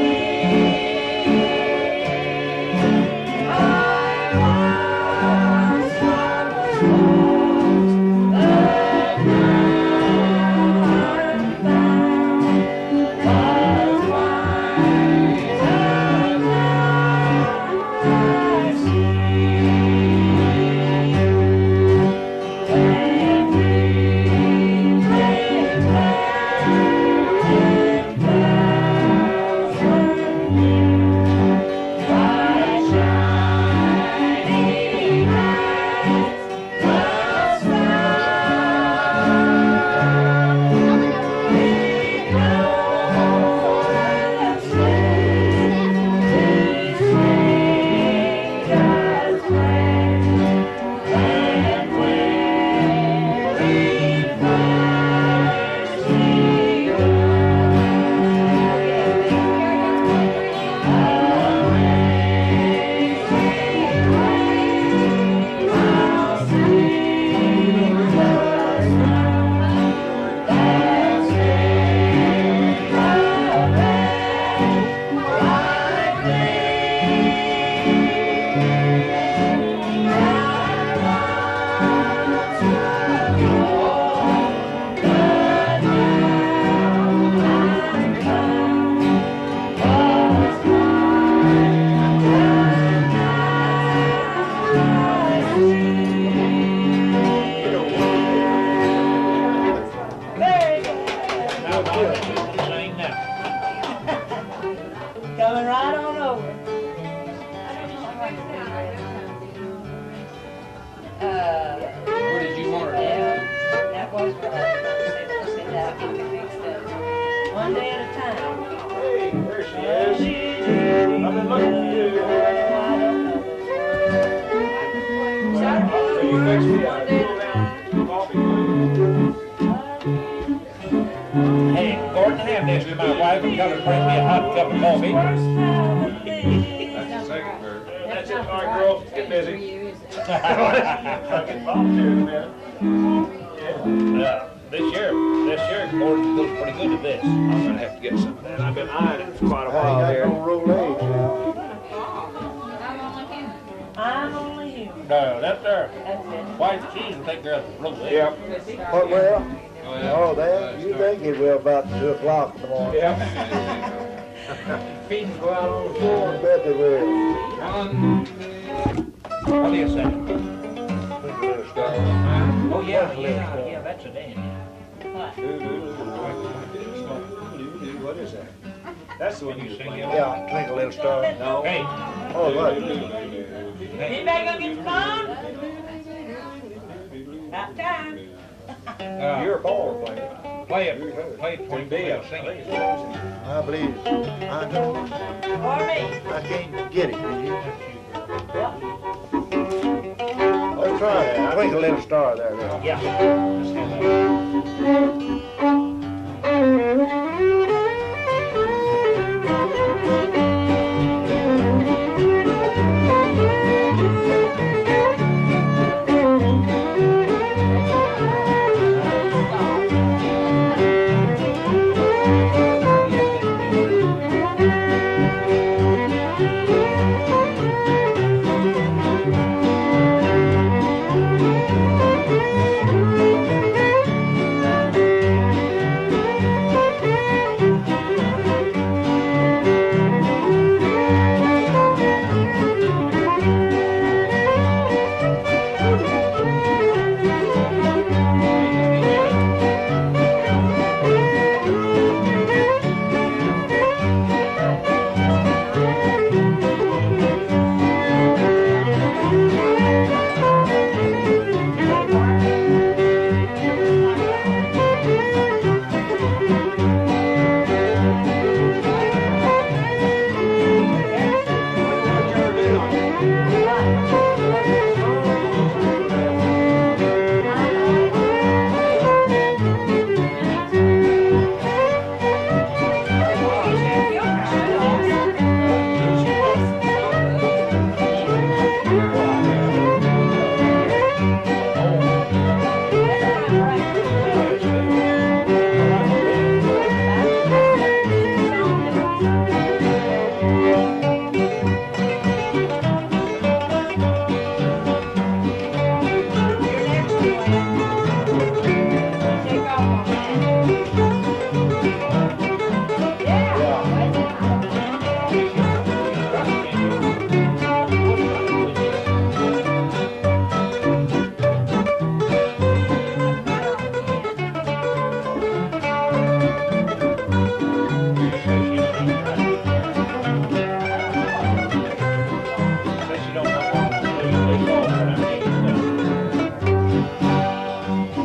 I once was lost, but now I'm found. Was blind, but now I see. When we lay down in thousand years, bright shining eyes will smile. We know that these strangers play, and when we first see Very good. Now, Mom, sing now. Coming right on over. Uh, Where did you want her? yeah, that was what I was going to say. Let's see that I can fix that. One day at a time. Hey, there she is. I've been looking for you. Oh, I don't know this one. So you fixed me One out. day at a time. Coffee. Hey, Gordon, hand this to my wife and tell her to bring me a hot cup of coffee. That's the second verse. That's it, all right, girls, get busy. I can volunteer in a minute. Uh, this year, this year, Gordon goes pretty good at this. I'm gonna have to get some. Man, I've been eyeing it for quite a I while ain't got here. no roulade now. I'm only human. No, that's there. That's it. White cheese will take care of the road. Yep. What, well? Oh, yeah. Oh, that, you think it will about two o'clock in the morning. Yep. Feet can go out on the floor. I bet they will. One, What do you say? start. Oh, yeah, yeah, yeah, that's a name. What is that? That's the one you sing. Yeah, Twinkle Little Star. No. Hey, Oh, what? Anybody gonna get the phone? About time. uh, You're a ball player. play it, play it for Big me, deal. sing it. I believe it. I don't, For me. I can't get it, can you? Yep. Let's try that. Twinkle Little Star there, girl. Yeah. Let's have Thank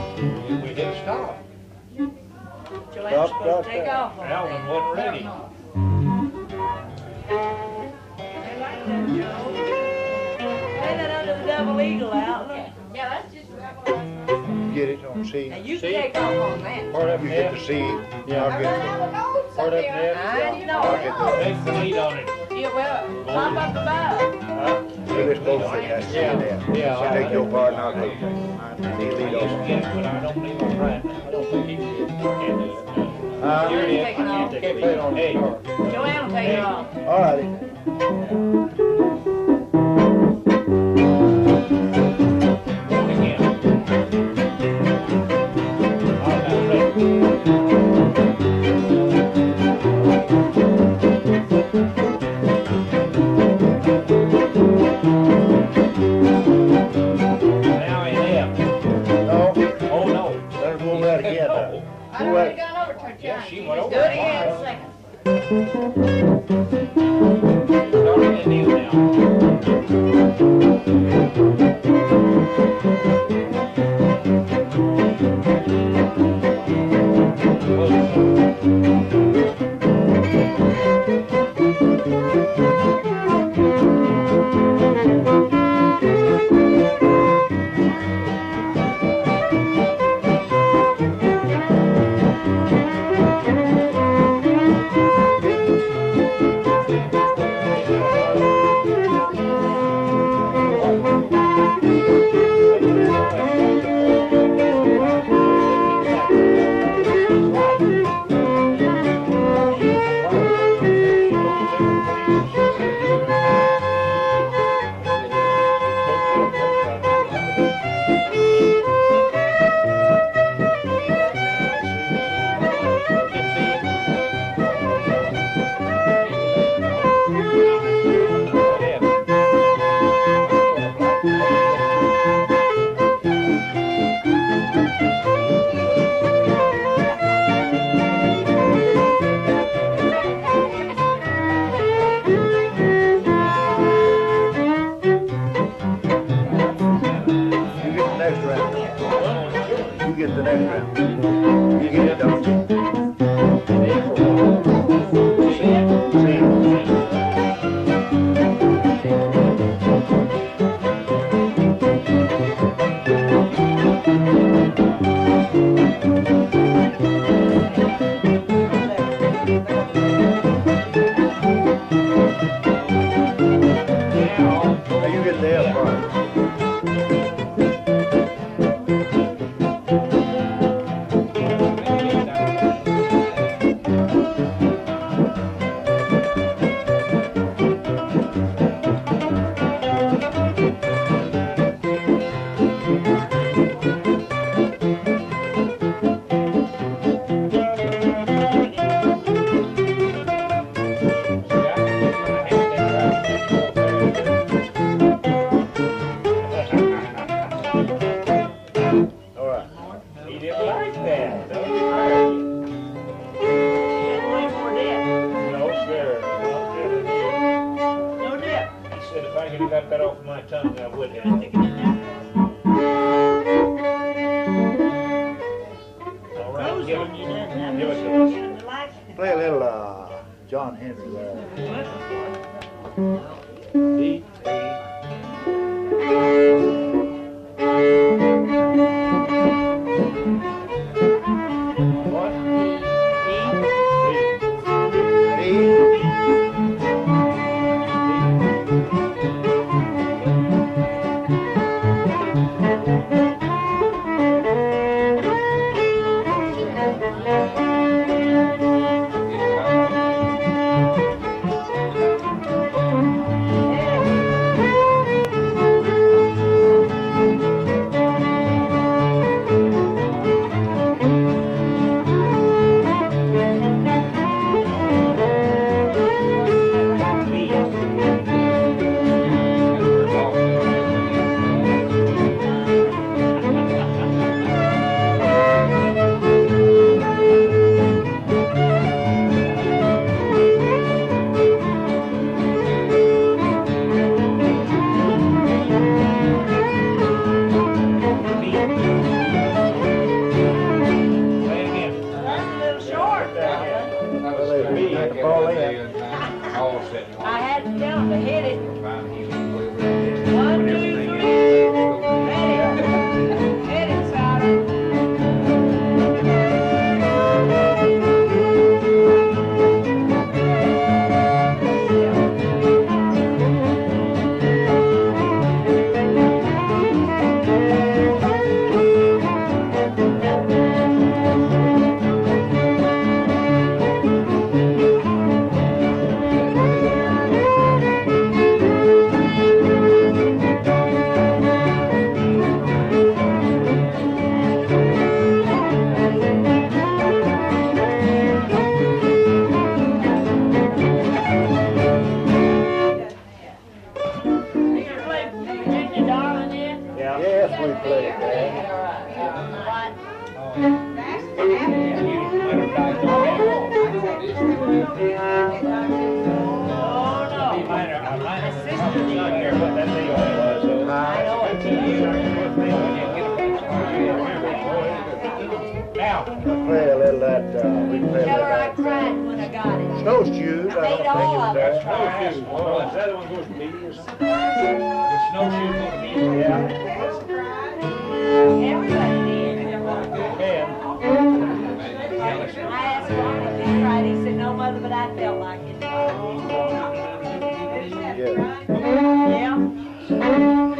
We hit a stop. Joanne's supposed to take off on Alvin that. wasn't ready. They like that, Joe. Lay that under the double eagle out. Look. Yeah, that's just Get it on Now seed. you See? can take off on that. Part up You get the there. seed. Yeah. I'll get the, Part up there. I know. I'll get the, Make the meat on it. Yeah, well, pop up above. Huh? so this bullshit has to be Yeah, there. yeah. So take your part and I'll take mine. He I lead used to off. get it, but I don't need one right now. I don't think he can. I can't do it. No. Uh, Here it is. Taking I off. can't take it on. Hey. Joanne will take it off. all righty. Walk again. All down right. Now he left. No, Oh, no. let her go over that again. No. I'd already gone over to her Yeah, time. she went over. Do it again. Just a second. Starting a deal now. You get the next round. You get the next round. You get it, don't you? Now you get the F part. All right. He didn't like that. That was hard. And one more dip. No, sir. Not really. No dip. He said if I could have got that off my tongue, I would have. Stick it in there. All right, Those give on you it. doesn't have Give it to to show us. you the lights. Play a little uh, John Henry there. D, A. What? B. Yeah. That's the apple. And you let her die on Oh, no. Minor, a minor sister not here, but that's the only was. So I know it. Now, Play a little that, uh, we can play a Tell little her I that. cried when I got it. Snowshoes, I Made don't all think of it's it. that. snowshoes. Oh, is that the one goes to be? The snowshoes go to be? Yeah. Everybody did. Can. I asked Ron if he cried. He said, no, Mother, but I felt like it. Yeah. Yeah.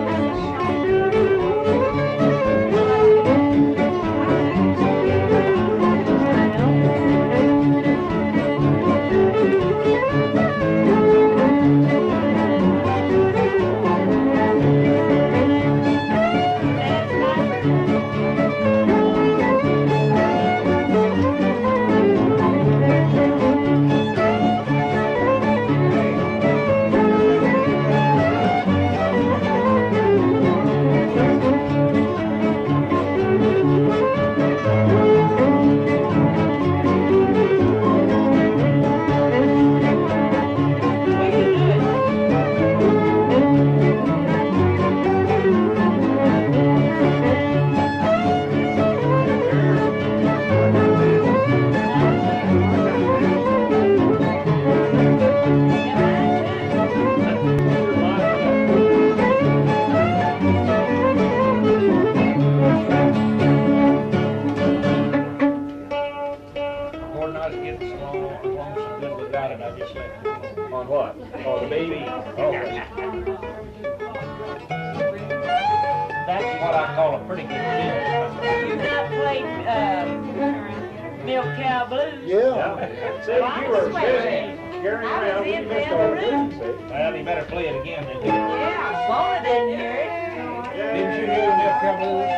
On what? Oh, the baby. Okay. That's what I call a pretty good tune. You not played uh, Milk Cow Blues? Yeah. See, Well, you were I busy carrying I was around. in You the missed other all the room. music. Well, you better play it again then. Yeah, Mona didn't hear it. Didn't you hear the Milk Cow Blues?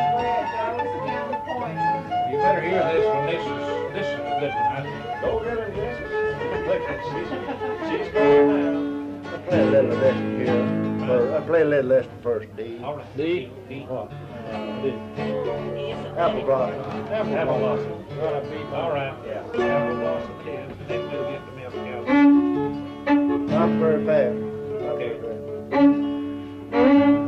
You better hear this one. This is this is a good one. I think. Go get it, yes. She's, she's going now. I play a little of this here. Or I play a little of this first D. All right. D. D. What? D. Apple blossom. Apple blossom. Gonna be all right. Yeah. Apple blossom. Yeah. Then we'll get the Milk Cow. Not very fast. Not Okay. very fast.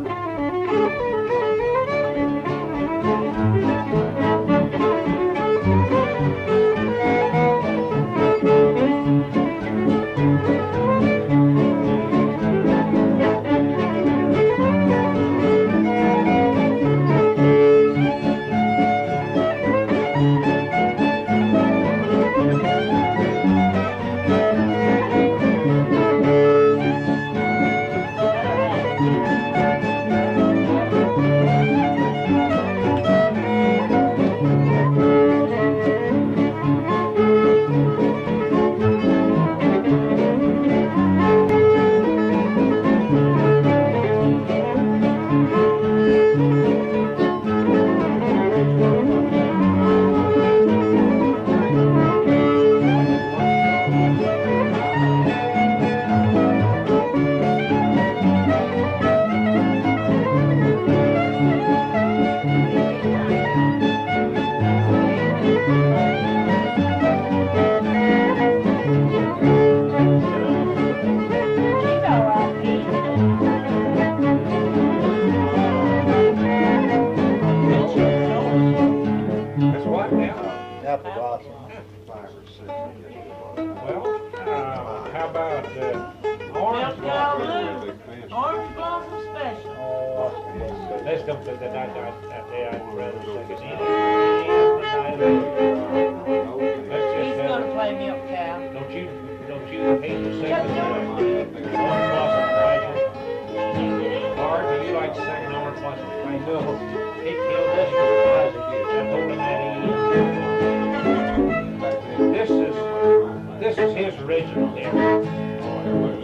That's what now? Apple blossom. Well, uh, how about uh, orange Milk Cow blossom? Blues. Orange Blossom Special. Oh, Let's don't put that I got that day I'd rather take it in. Let's He's just gonna have, play Milk Cow. don't you, don't you hate to sing the orange blossom flag? Or do you like to sing an orange blossom flag? No. He killed this one. I'm holding that in. This is, this is his original here.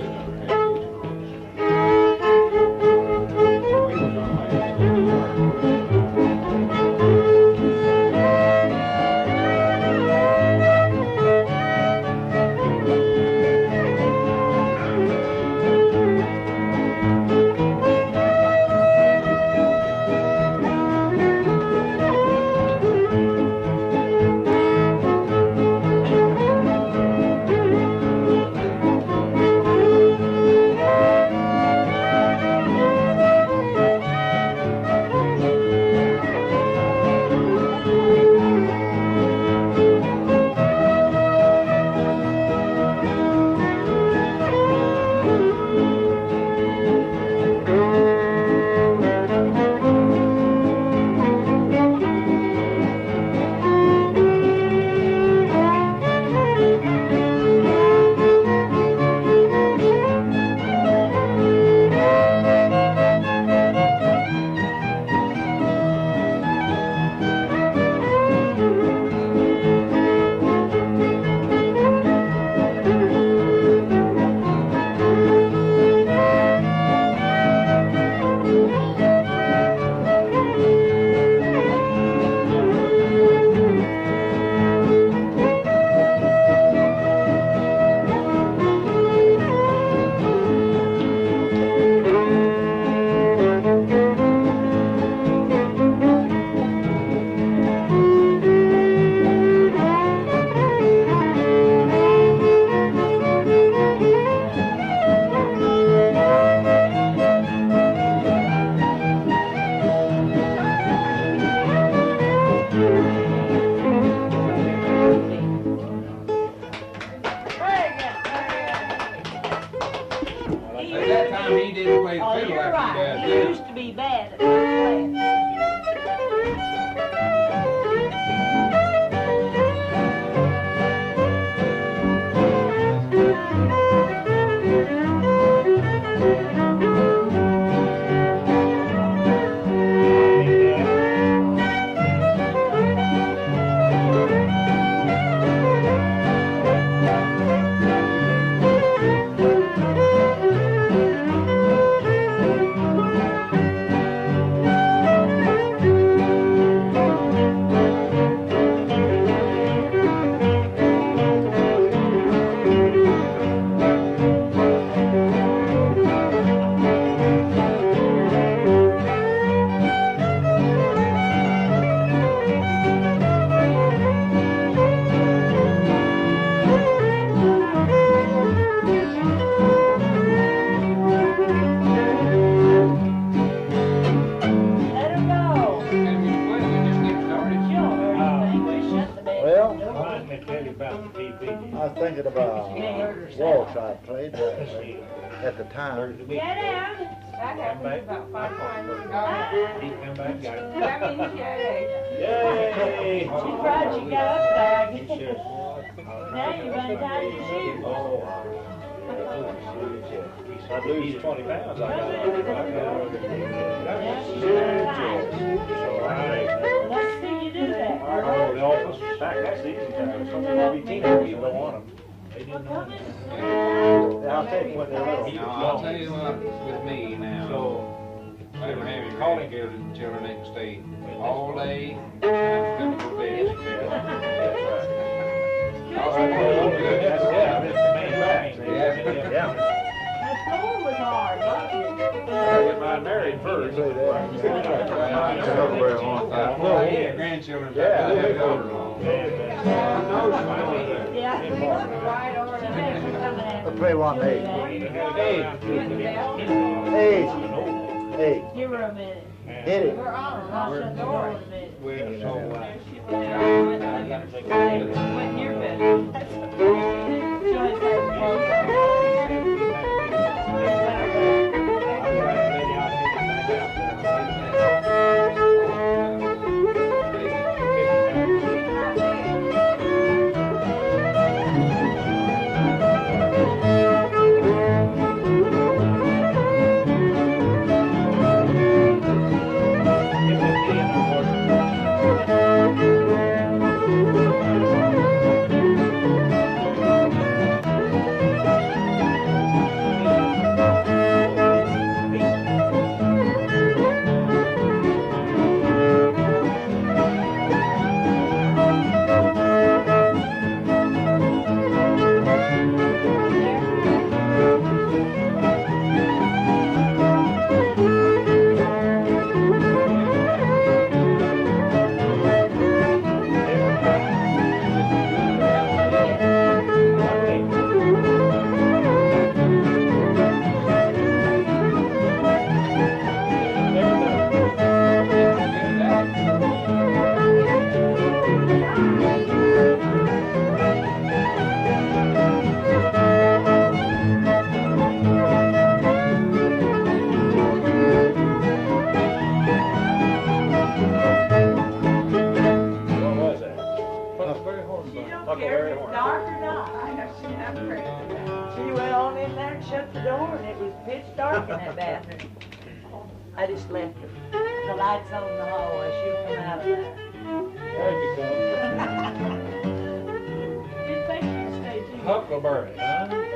didn't tell you about the T V. I was thinking about waltz I played uh, at the time. Get down. Come back. About five times. He come back, got it. That means you Yay! She cried, she got up there. He says, Now you've untied your shoes. oh, I lose twenty pounds, I got it. Now she's untied. So I, Let's see you do that. I go to the office, back, that's easy time. Some of the teenagers don't want them. They didn't know that. I'll take when they're little. No, I'll tell you what, with me now, So, I ever have you calling children, children they can stay all day, and come to bed. That's it, that's the main fact. Yeah. Yeah. That floor was hard, wasn't it? I get mine married first. Play that. Well, yeah, grandchildren, Yeah. yeah, they go along. Yeah. Right over the head. Let's play one eight. Hey. Eight. Give her a minute. Hit it. We're on. I'll shut the door in a minute. We're so, uh, I gotta take a look. When you're better. She always has a phone. I just left her. The lights on in the hallway. She'll come out of there. There you go. Didn't think you'd stay too long. Huckleberry, huh?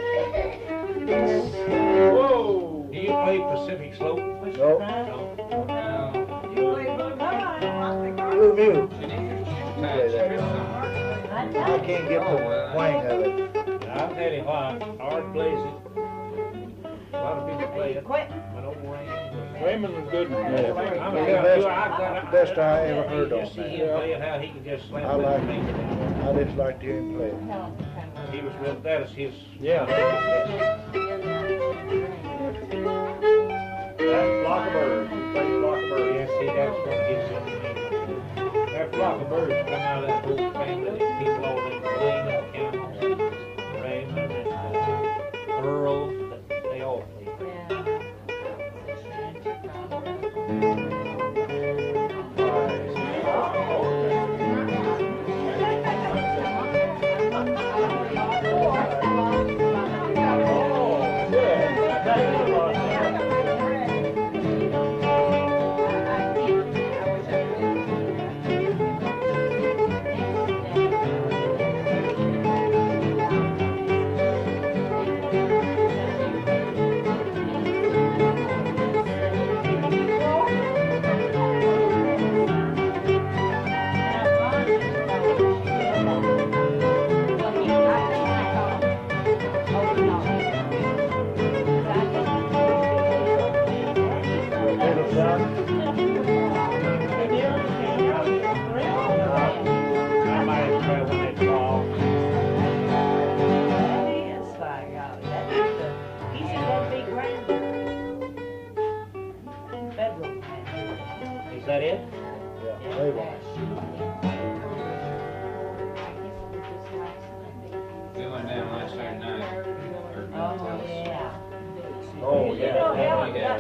Whoa! Do you play Pacific Slope? Nope. No. You play blue moon. Blue Mew. You need your shoe You play tied that. I I know. can't get the twang of it. I'll tell you why. Art plays it. A lot of people play it. Quit. But old Raymond was. Raymond was good. I'm Yeah. telling you, The I best- got- the best I ever heard You on see that. him playing how he can just slam I with like his finger. I just like to hear him play. He was real, that is his. Yeah. That flock of birds, he plays flock of birds. Yes, see, that's what gives him the name. That flock of birds come out of that whole family. People over in Blaine and Campbell, Raymond and uh, Earl, they all play. I might as well when they fall. That is, by golly, that is the, he said that'd be grand. Federal man. Is that it? Yeah, play one.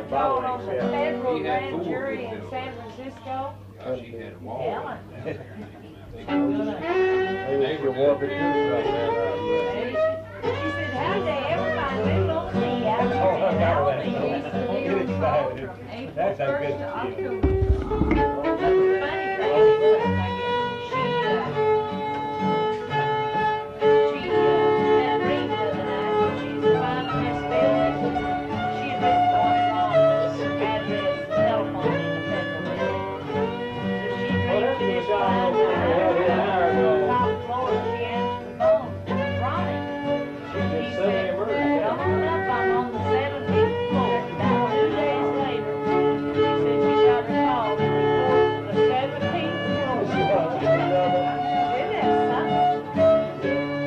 judge on the federal He had grand four jury good in pills. San Francisco. Oh, she had a wall. Ellen. Maybe you can walk it too right there. She said, how did they ever find little old me out Oh, here in now Albany? that- Get excited. That's how good it is. Funny thing, she, uh, she, uh, had a dream the other night when she was finding this building. She had written on it wrong, address, telephone in the federal building. So she Well, that's dreamed this what I fine was over there night, an hour ago. top floor, she answered the phone, it was Ronnie. She He just said, suddenly emerged. come on up, I'm on the seventeenth floor. About two days later, she said she got a call to report for the seventeenth floor. Isn't that something?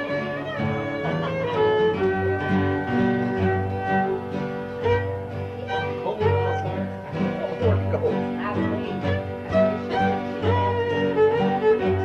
Cold out there. I believe it. I wish I could see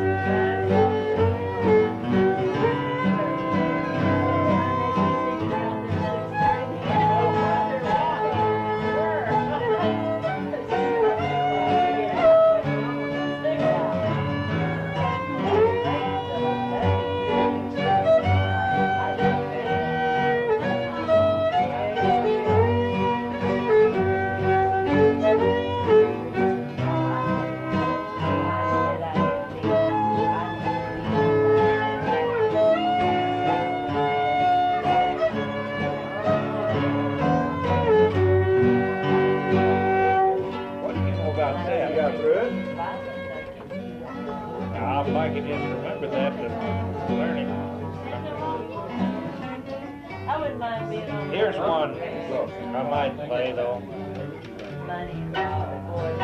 What do you know about that? You got through it? Now, if I could just remember that to learn it. I wouldn't mind being on. the Here's road. one I might play though. Money and all the boys.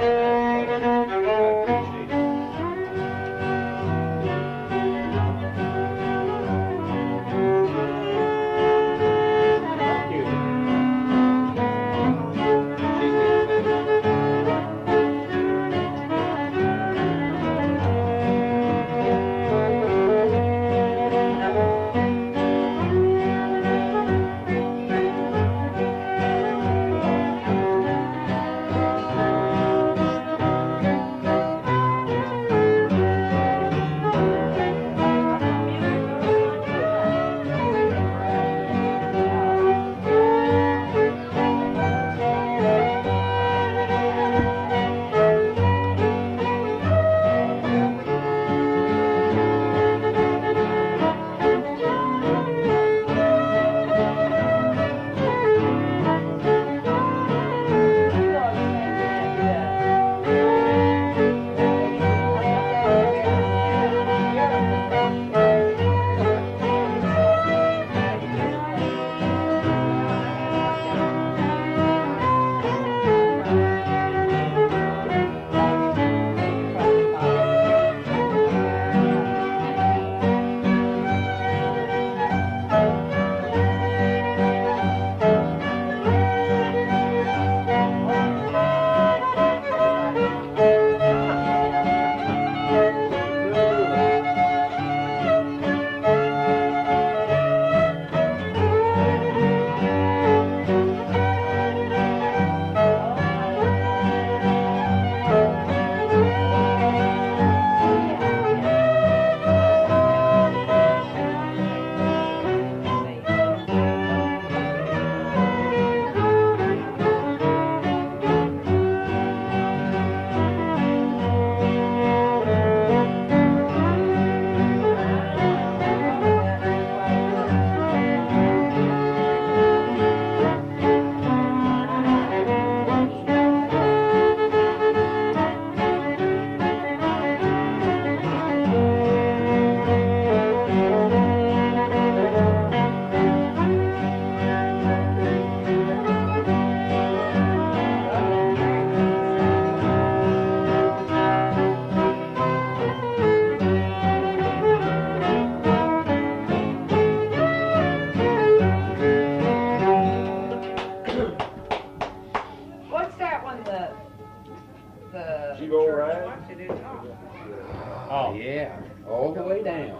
Oh. Yeah, all the way down.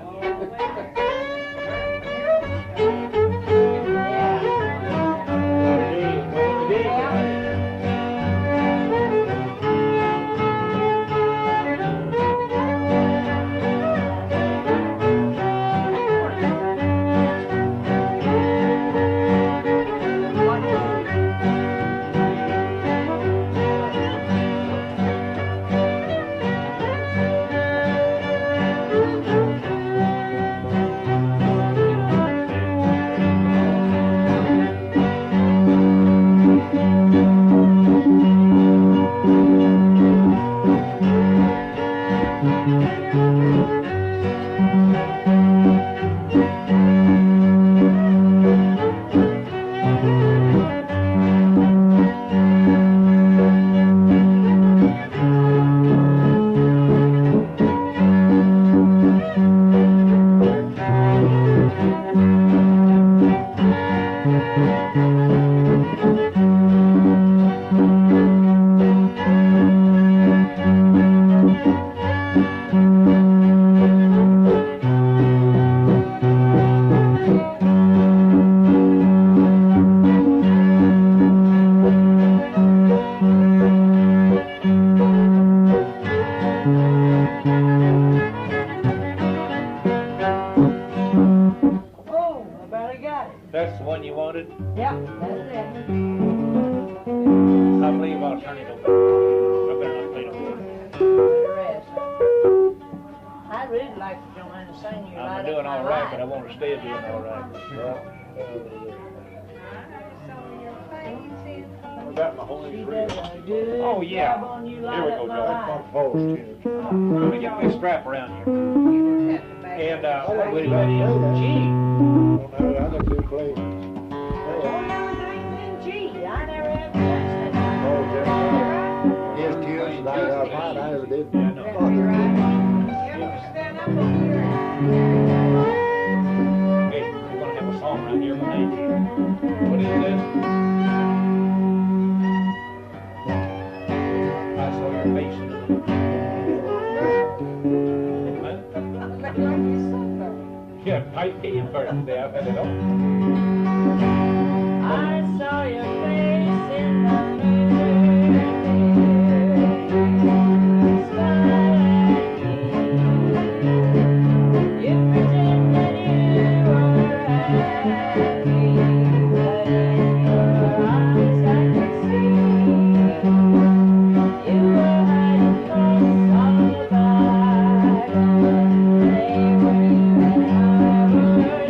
Well, Oh, I bet I got it. That's the one you wanted? Yep, that's it. I believe I'll turn it over. I better not play no more. The rest. I really like to join and sing you right I'm doing up all my right, line. but I want to stay doing all right. I got my holy She free. does a good Oh, yeah. job on you Here right we up go, my Joe. line. False tune. Let me get this strap around here. You just have to back And, up. uh, what do you got in? G. I think they play. Oh, no, it ain't been G. I never have touched it. Oh, That's yeah. His tunes, I got mine, I never did. Yeah, I know. Hey, we're gonna have a song right here tonight. What is this? I saw your face in the Yeah, might be your birthday. I've had it all. I saw your face in the mirror. You pretend that you were happy, but in your eyes I could see you were hiding thoughts all about they were you and I were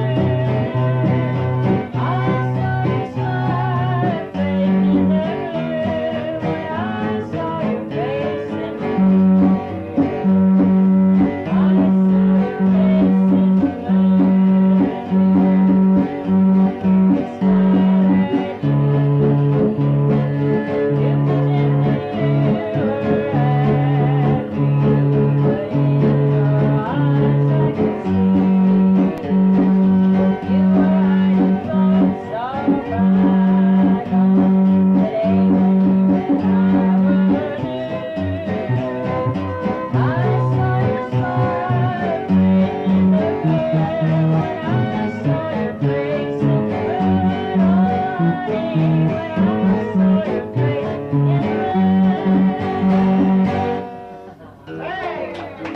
I saw you smile fading in the blue when I saw your face in the mirror. I saw your face in the mirror. You smiled at me. You pretended you were happy, but in your eyes I could see you were hiding thoughts all right on the day when you and I were new. I saw your smile fading in the mirror when I saw your face in the mirror. Oh, honey, when I saw your face in the mirror. Hey!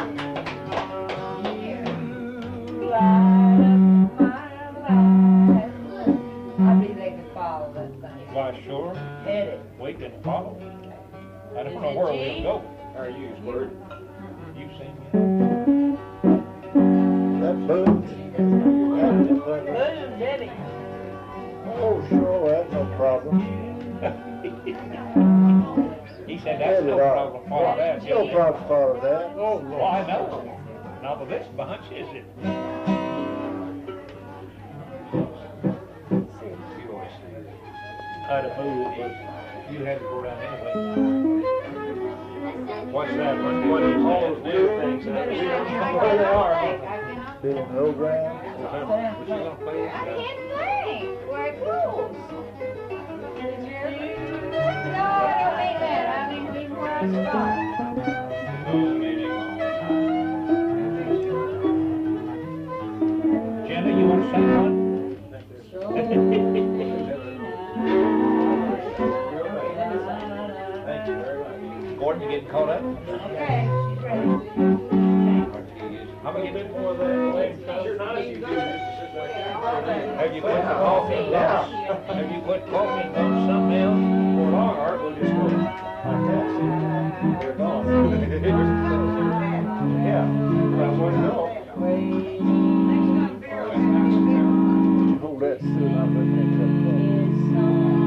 You light up my life. I believe they could follow that thing. Why, sure. Hit it. We can follow. I don't Is know it where G? we'll go. How are you, Squirt? You sing it. That boom. Boom, Debbie. Oh, sure, that's no problem. He said that's no Yeah, problem for that. No problem for that. Oh, well, I know. Now for this bunch, is it? I'd have moved, but you had to go around anyway. What's that? What what is all those new things? that- Where they are? Been in the old ground. Was you gonna play I it? can't play where it goes. No, I don't mean that. I mean leave where I start. Jenna, you want to sing one? Thank you very much. Gordon, you getting caught up? Okay, she's ready. How many A bit more of that. Sure nice you do, just to sit back there. have you put the coffee down? Have you put coffee on something else? For long art, we'll just go like that, see? They're gone. Yeah, that's what I know. Hold that still, I'm looking at that.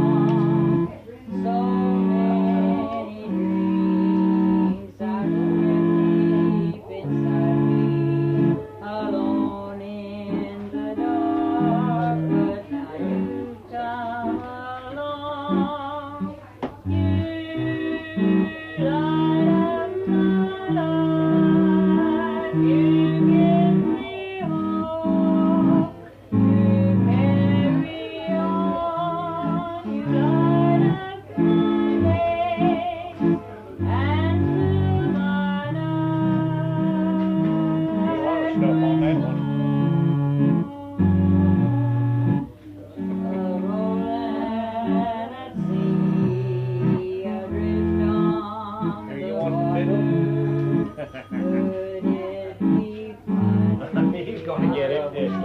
So many dreams I keep inside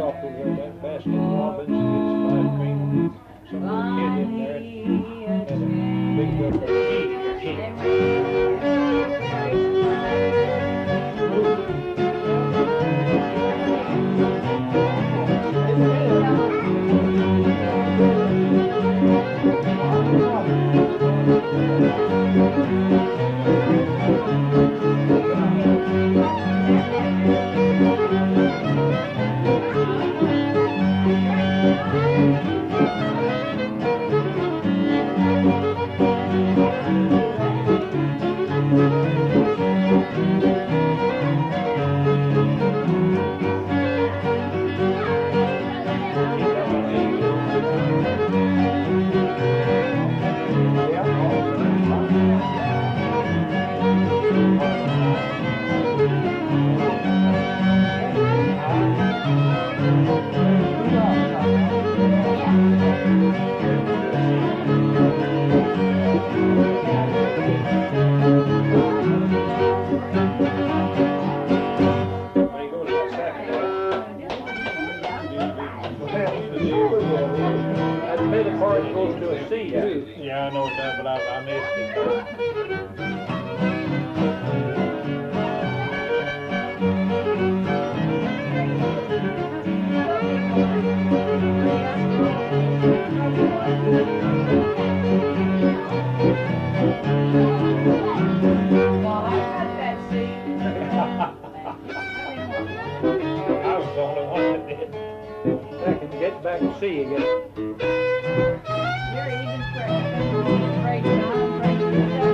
walked over there that fast, get Robbins, get some ice cream. Some little kid in there had a big bill for tea. Yeah, I know that, but I, I missed it. Well, I got that seat. I was the only one that did. I can get back and see again. You're even afraid. Afraid of God, afraid of yourself.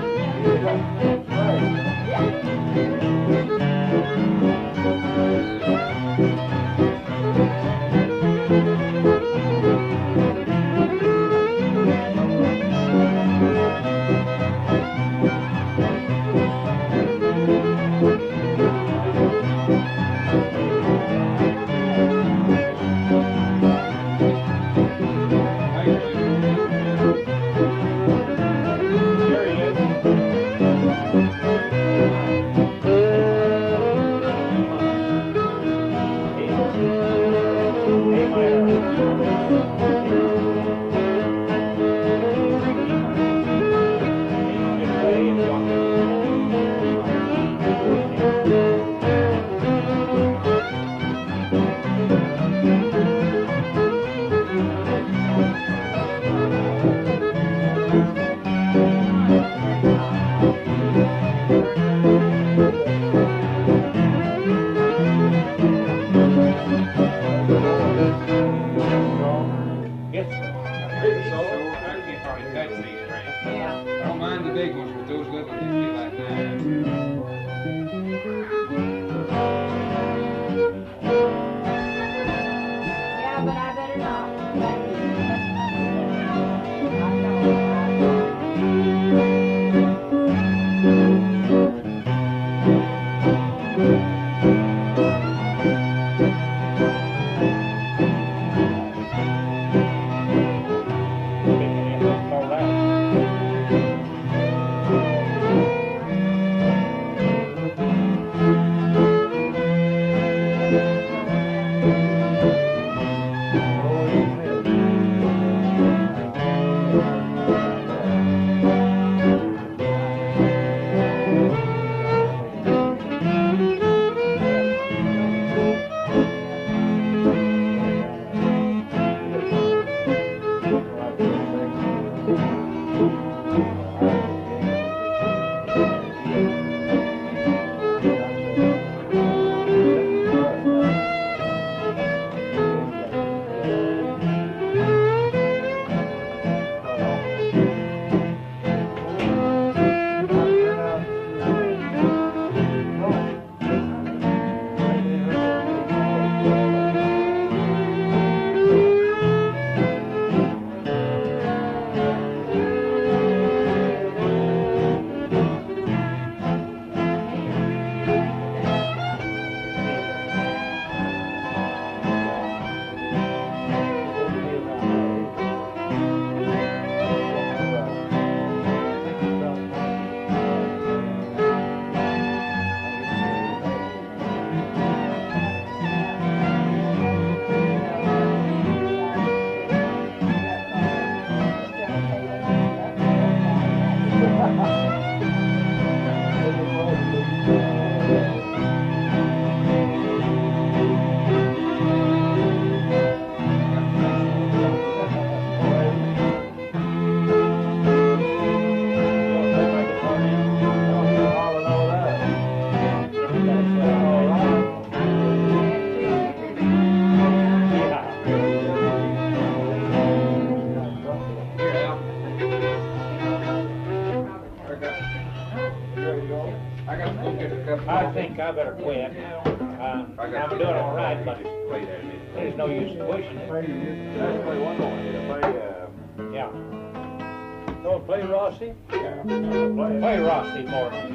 think I better quit. Uh, I'm doing all right, but there's no use in pushing it. That's play one more. Play, uh, Yeah. Don't play Rossi? yeah, play. Play Rossi for me.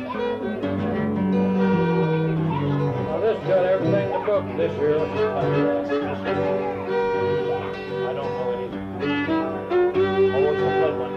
Well, this got everything in the book this year. I don't know it either. Oh, it's a play one.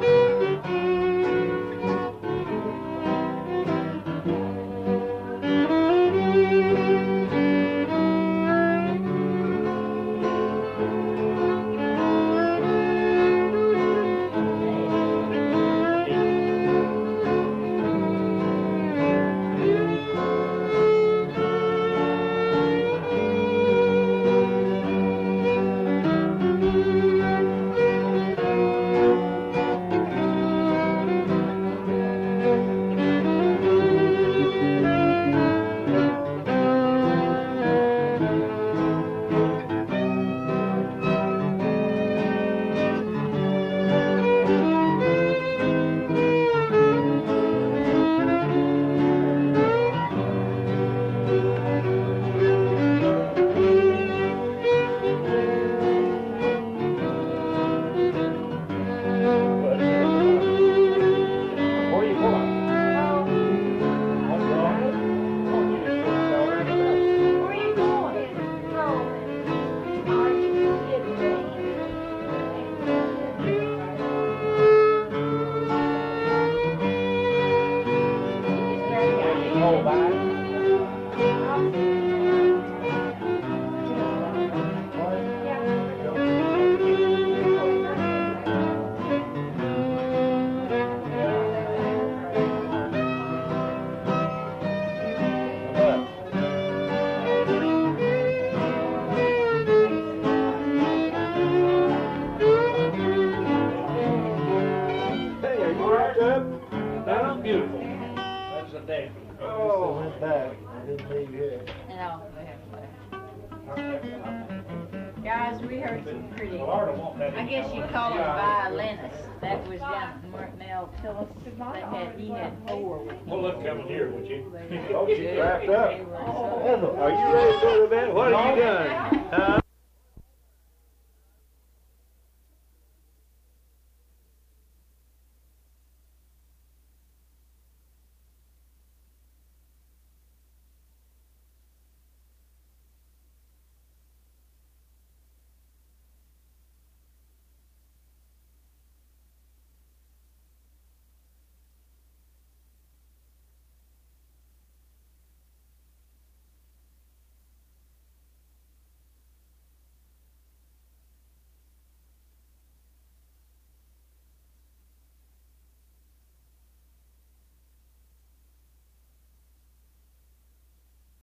Guys, we heard some pretty, I guess you call them violinists. That was down at Martinell Tillford. They had, he had four with him. Well, look, coming here, would you? Oh, she wrapped up. They were so- Are you ready to go to bed? What have you done? Huh?